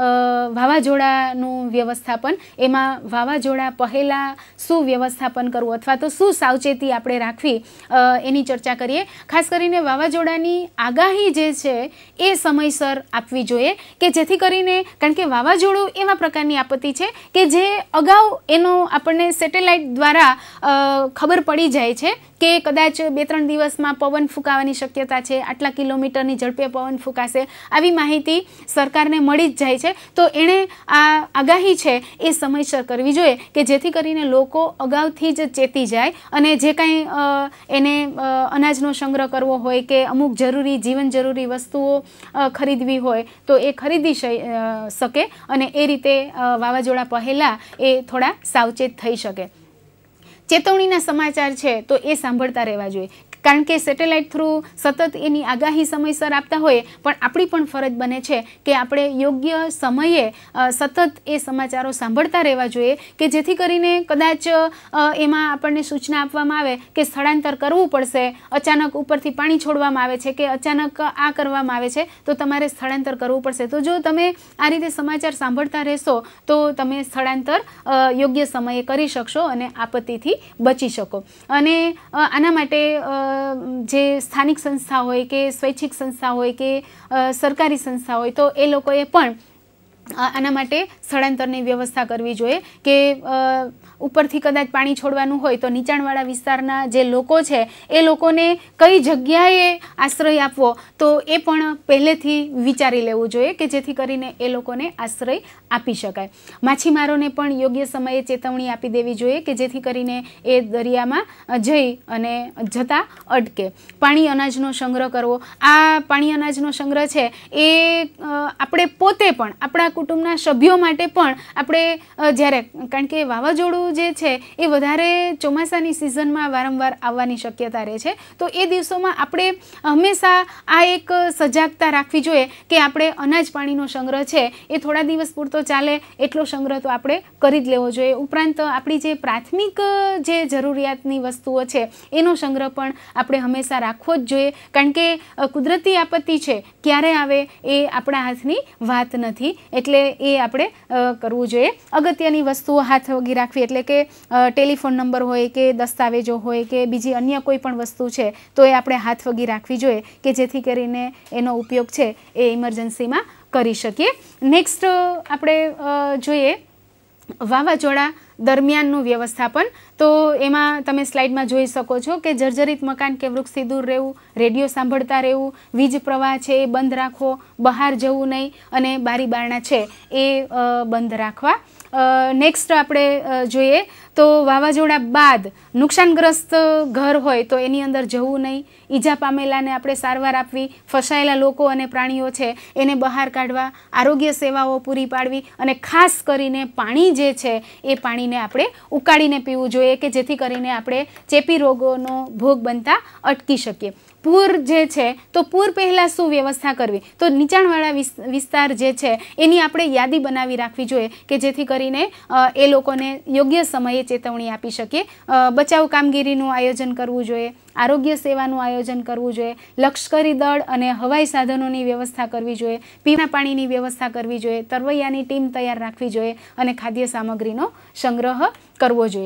Speaker 1: વાવાઝોડાનું વ્યવસ્થાપન. એમાં વાવાઝોડા પહેલાં શું વ્યવસ્થાપન કરવું અથવા તો શું સાવચેતી આપણે રાખવી એની ચર્ચા કરીએ. ખાસ કરીને વાવાઝોડાની આગાહી જે છે એ સમયસર આપવી જોઈએ કે જેથી કરીને, કારણ કે વાવાઝોડું એવા પ્રકારની આપત્તિ છે કે જે અગાઉ એનો આપણને સેટેલાઇટ દ્વારા ખબર પડી જાય છે કે કદાચ 2-3 દિવસમાં પવન ફૂંકાવાની શક્યતા છે, આટલા કિલોમીટરની ઝડપે પવન ફૂંકાશે, આવી માહિતી સરકારને મળી જ જાય છે. તો એણે આ આગાહી છે એ સમયસર કરવી જોઈએ કે જેથી કરીને લોકો અગાઉથી જ ચેતી જાય અને જે કાંઈ એને અનાજનો સંગ્રહ કરવો હોય કે અમુક જરૂરી જીવન જરૂરી વસ્તુઓ ખરીદવી હોય તો એ ખરીદી શકે અને એ રીતે વાવાઝોડા પહેલાં એ થોડા સાવચેત થઈ શકે. ચેતવણીના સમાચાર છે તો એ સાંભળતા રહેવા જોઈએ, કારણ કે સેટેલાઇટ થ્રુ સતત એની આગાહી સમયસર આપતા હોઈએ પણ આપણી પણ ફરજ બને છે કે આપણે યોગ્ય સમયે સતત એ સમાચારો સાંભળતા રહેવા જોઈએ કે જેથી કરીને કદાચ એમાં આપણને સૂચના આપવામાં આવે કે સ્થળાંતર કરવું પડશે, અચાનક ઉપરથી પાણી છોડવામાં આવે છે કે અચાનક આ કરવામાં આવે છે તો તમારે સ્થળાંતર કરવું પડશે. તો જો તમે આ રીતે સમાચાર સાંભળતા રહેશો તો તમે સ્થળાંતર યોગ્ય સમયે કરી શકશો અને આપત્તિથી બચી શકો. અને આના માટે જે સ્થાનિક સંસ્થા હોય કે સ્વૈચ્છિક સંસ્થા હોય કે સરકારી સંસ્થા હોય તો એ લોકોએ પણ આના માટે સ્થળાંતરની વ્યવસ્થા કરવી જોઈએ કે ઉપરથી કદાચ પાણી છોડવાનું હોય તો નીચાણવાળા વિસ્તારના જે લોકો છે એ લોકોને કઈ જગ્યાએ આશ્રય આપવો તો એ પણ પહેલેથી વિચારી લેવું જોઈએ કે જેથી કરીને એ લોકોને આશ્રય આપી શકાય. માછીમારોને પણ યોગ્ય સમયે ચેતવણી આપી દેવી જોઈએ કે જેથી કરીને એ દરિયામાં જઈ અને જતા અટકે. પાણી અનાજનો સંગ્રહ કરવો. આ પાણી અનાજનો સંગ્રહ છે એ આપણે પોતે પણ આપણા કુટુંબના સભ્યો માટે પણ આપણે જ્યારે, કારણ કે વાવાઝોડું જે છે એ વધારે ચોમાસાની સિઝનમાં વારંવાર આવવાની શક્યતા રહે છે તો એ દિવસોમાં આપણે હંમેશા આ એક સજાગતા રાખવી જોઈએ કે આપણે અનાજ પાણીનો સંગ્રહ છે એ થોડા દિવસ પૂરતો ચાલે એટલો સંગ્રહ તો આપણે કરી જ લેવો જોઈએ. ઉપરાંત આપણી જે પ્રાથમિક જે જરૂરિયાતની વસ્તુઓ છે એનો સંગ્રહ પણ આપણે હંમેશા રાખવો જ જોઈએ, કારણ કે કુદરતી આપત્તિ છે ક્યારે આવે એ આપણા હાથની વાત નથી, એટલે એ આપણે કરવું જોઈએ. અગત્યની વસ્તુઓ હાથ વગી રાખવી, એટલે કે ટેલિફોન નંબર હોય કે દસ્તાવેજો હોય કે બીજી અન્ય કોઈ પણ વસ્તુ છે તો એ આપણે હાથ વગી રાખવી જોઈએ કે જેથી કરીને એનો ઉપયોગ છે એ ઇમરજન્સીમાં કરી શકીએ. નેક્સ્ટ આપણે જોઈએ વાવાઝોડા દરમિયાનનું વ્યવસ્થાપન. તો એમાં તમે સ્લાઇડમાં જોઈ શકો છો કે જર્જરિત મકાન કે વૃક્ષથી દૂર રહેવું, રેડિયો સાંભળતા રહેવું, વીજ પ્રવાહ છે એ બંધ રાખવો, બહાર જવું નહીં અને બારી બારણા છે એ બંધ રાખવા. નેક્સ્ટ આપણે જોઈએ તો વાવાઝોડા બાદ નુકસાનગ્રસ્ત ઘર હોય તો એની અંદર જવું નહીં, ઈજા પામેલાને આપણે સારવાર આપવી, ફસાયેલા લોકો અને પ્રાણીઓ છે એને બહાર કાઢવા, આરોગ્ય સેવાઓ પૂરી પાડવી અને ખાસ કરીને પાણી જે છે એ પાણીને આપણે ઉકાળીને પીવું જોઈએ કે જેથી કરીને આપણે ચેપી રોગોનો ભોગ બનતા અટકી શકીએ. પૂર જે છે તો પૂર પહેલાં શું વ્યવસ્થા કરવી, તો નીચાણવાળા વિસ્તાર જે છે એની આપણે યાદી બનાવી રાખવી જોઈએ કે જેથી કરીને એ લોકોને યોગ્ય સમયે ચેતવણી આપી શકીએ. બચાવ કામગીરીનું આયોજન કરવું જોઈએ, આરોગ્ય સેવાનું આયોજન કરવું જોઈએ, લશ્કરી દળ અને હવાઈ સાધનોની વ્યવસ્થા કરવી જોઈએ, પીવાના પાણીની વ્યવસ્થા કરવી જોઈએ, તરવૈયાની ટીમ તૈયાર રાખવી જોઈએ અને ખાદ્ય સામગ્રીનો સંગ્રહ કરવો જોઈએ.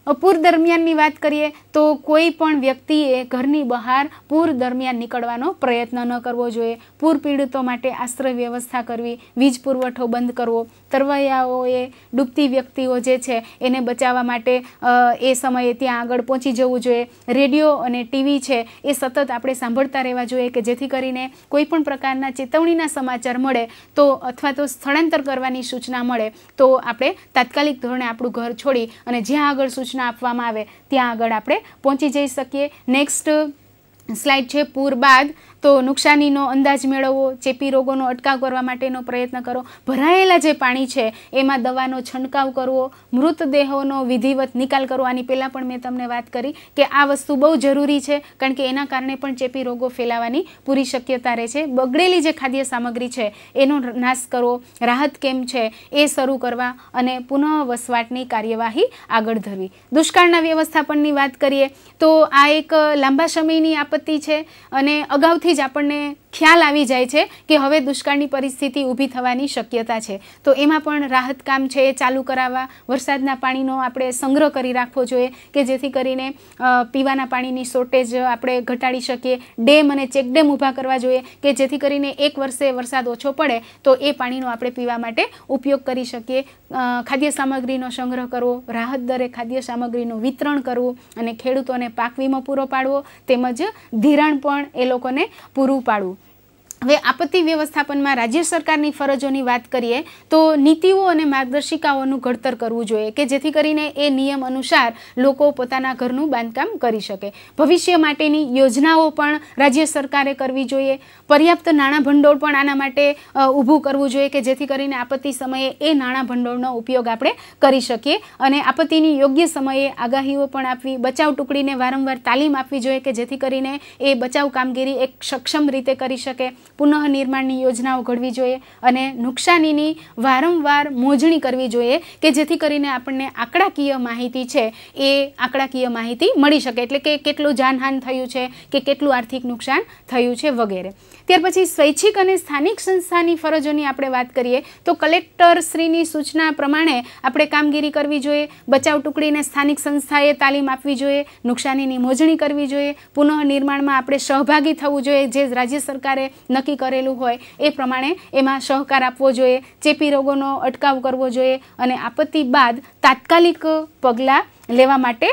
Speaker 1: પૂર દરમિયાનની વાત કરીએ તો કોઈ પણ વ્યક્તિએ ઘરની બહાર પૂર દરમિયાન નીકળવાનો પ્રયત્ન ન કરવો જોઈએ. પૂર પીડિતો માટે આશ્રય વ્યવસ્થા કરવી, વીજ પુરવઠો બંધ કરવો, તરવૈયાઓએ ડૂબતી વ્યક્તિઓ જે છે એને બચાવવા માટે એ સમયે ત્યાં આગળ પહોંચી જવું જોઈએ. રેડિયો અને ટીવી છે એ સતત આપણે સાંભળતા રહેવા જોઈએ કે જેથી કરીને કોઈ પણ પ્રકારના ચેતવણીના સમાચાર મળે તો અથવા તો સ્થળાંતર કરવાની સૂચના મળે તો આપણે તાત્કાલિક ધોરણે આપણું ઘર છોડી અને જ્યાં આગળ સૂચના આપવામાં આવે ત્યાં આગળ આપણે પહોંચી જઈ શકીએ. નેક્સ્ટ સ્લાઇડ છે પૂર બાદ. તો નુકસાનીનો અંદાજ મેળવવો, ચેપી રોગોનો અટકાવ કરવા માટેનો પ્રયત્ન કરો, ભરાયેલા જે પાણી છે એમાં દવાનો છંટકાવ કરવો, મૃતદેહોનો વિધિવત નિકાલ કરવો. આની પહેલાં પણ મેં તમને વાત કરી કે આ વસ્તુ બહુ જરૂરી છે કારણ કે એના કારણે પણ ચેપી રોગો ફેલાવાની પૂરી શક્યતા રહે છે. બગડેલી જે ખાદ્ય સામગ્રી છે એનો નાશ કરવો, રાહત કેમ્પ છે એ શરૂ કરવા અને પુનઃ વસવાટની કાર્યવાહી આગળ ધરવી. દુષ્કાળના વ્યવસ્થાપનની વાત કરીએ તો આ એક લાંબા સમયની આપત્તિ છે અને અગાઉથી જ આપણને ખ્યાલ આવી જાય છે કે હવે દુષ્કાળની પરિસ્થિતિ ઊભી થવાની શક્યતા છે. તો એમાં પણ રાહત કામ છે એ ચાલુ કરાવવા, વરસાદના પાણીનો આપણે સંગ્રહ કરી રાખવો જોઈએ કે જેથી કરીને પીવાના પાણીની શોર્ટેજ આપણે ઘટાડી શકીએ. ડેમ અને ચેકડેમ ઊભા કરવા જોઈએ કે જેથી કરીને એક વર્ષે વરસાદ ઓછો પડે તો એ પાણીનો આપણે પીવા માટે ઉપયોગ કરી શકીએ. ખાદ્ય સામગ્રીનો સંગ્રહ કરવો, રાહત દરે ખાદ્ય સામગ્રીનું વિતરણ કરવું અને ખેડૂતોને પાક વીમો પૂરો પાડવો તેમજ ધિરાણ પણ એ લોકોને પૂરું પાડવું. હવે આપત્તિ વ્યવસ્થાપનમાં રાજ્ય સરકારની ફરજોની વાત કરીએ તો નીતિઓ અને માર્ગદર્શિકાઓનું ઘડતર કરવું જોઈએ કે જેથી કરીને એ નિયમ અનુસાર લોકો પોતાના ઘરનું બાંધકામ કરી શકે. ભવિષ્ય માટેની યોજનાઓ પણ રાજ્ય સરકારે કરવી જોઈએ. પર્યાપ્ત નાણાં ભંડોળ પણ આના માટે ઊભું કરવું જોઈએ કે જેથી કરીને આપત્તિ સમયે એ નાણાં ભંડોળનો ઉપયોગ આપણે કરી શકીએ અને આપત્તિની યોગ્ય સમયે આગાહીઓ પણ આપવી. બચાવ ટુકડીને વારંવાર તાલીમ આપવી જોઈએ કે જેથી કરીને એ બચાવ કામગીરી એક સક્ષમ રીતે કરી શકે. પુનઃનિર્માણની યોજનાઓ ઘડવી જોઈએ અને નુકસાનીની વારંવાર મોજણી કરવી જોઈએ કે જેથી કરીને આપણને આંકડાકીય માહિતી છે એ આંકડાકીય માહિતી મળી શકે, એટલે કે કેટલું જાનહાન થયું છે કે કેટલું આર્થિક નુકસાન થયું છે વગેરે. ત્યાર પછી સ્વૈચ્છિક અને સ્થાનિક સંસ્થાની ફરજોની આપણે વાત કરીએ તો કલેક્ટરશ્રીની સૂચના પ્રમાણે આપણે કામગીરી કરવી જોઈએ. બચાવ ટુકડીને સ્થાનિક સંસ્થાએ તાલીમ આપવી જોઈએ, નુકસાનીની મોજણી કરવી જોઈએ, પુનઃનિર્માણમાં આપણે સહભાગી થવું જોઈએ. જે રાજ્ય સરકારે નક્કી કરેલું હોય એ પ્રમાણે એમાં સહકાર આપવો જોઈએ. ચેપી રોગોનો અટકાવ કરવો જોઈએ અને આપત્તિ બાદ તાત્કાલિક પગલાં લેવા માટે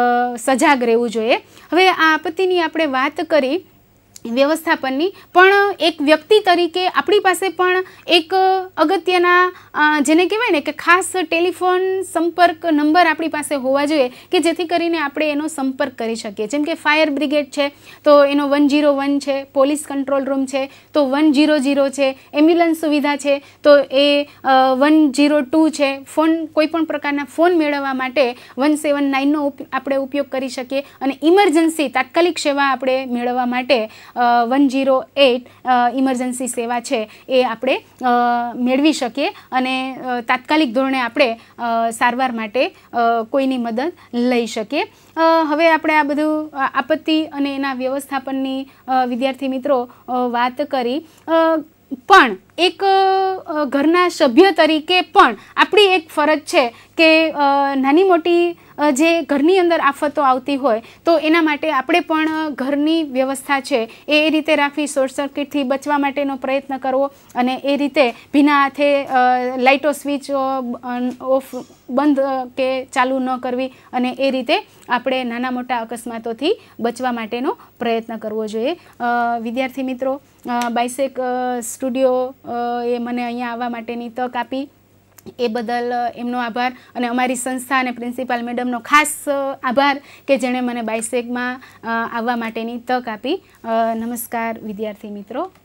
Speaker 1: સજાગ રહેવું જોઈએ. હવે આ આપત્તિની આપણે વાત કરી વ્યવસ્થાપનની, પણ એક વ્યક્તિ તરીકે આપણી પાસે પણ એક અગત્યના જેને કહેવાય ને કે ખાસ ટેલિફોન સંપર્ક નંબર આપણી પાસે હોવા જોઈએ કે જેથી કરીને આપણે એનો સંપર્ક કરી શકીએ. જેમ કે ફાયર બ્રિગેડ છે તો એનો 101 છે, પોલીસ કંટ્રોલ રૂમ છે તો 100 છે, એમ્બ્યુલન્સ સુવિધા છે તો એ 102 છે. ફોન કોઈ પણ પ્રકારના ફોન મેળવવા માટે 179નો આપણે ઉપયોગ કરી શકીએ અને ઇમરજન્સી તાત્કાલિક સેવા આપણે મેળવવા માટે 108 ઇમરજન્સી સેવા છે એ આપણે મેળવી શકીએ અને તાત્કાલિક ધોરણે આપણે સારવાર માટે કોઈની મદદ લઈ શકીએ. હવે આપણે આ બધું આપત્તિ અને એના વ્યવસ્થાપનની વિદ્યાર્થી મિત્રો વાત કરી, પણ એક ઘરના સભ્ય તરીકે પણ આપણી એક ફરજ છે કે નાની મોટી જે ઘરની અંદર આફતો આવતી હોય તો એના માટે આપણે પણ ઘરની વ્યવસ્થા છે એ રીતે રાખવી, શોર્ટ સર્કિટથી બચવા માટેનો પ્રયત્ન કરવો અને એ રીતે ભીના હાથે લાઇટો સ્વિચ ઓફ બંધ કે ચાલુ ન કરવી અને એ રીતે આપણે નાના મોટા અકસ્માતોથી બચવા માટેનો પ્રયત્ન કરવો જોઈએ. વિદ્યાર્થી મિત્રો, બાયસેક સ્ટુડિયો એ મને અહીંયા આવવા માટેની તક આપી એ બદલ એમનો આભાર અને અમારી સંસ્થા અને પ્રિન્સિપાલ મેડમનો ખાસ આભાર કે જેણે મને બાયસેકમાં આવવા માટેની તક આપી. નમસ્કાર વિદ્યાર્થી મિત્રો.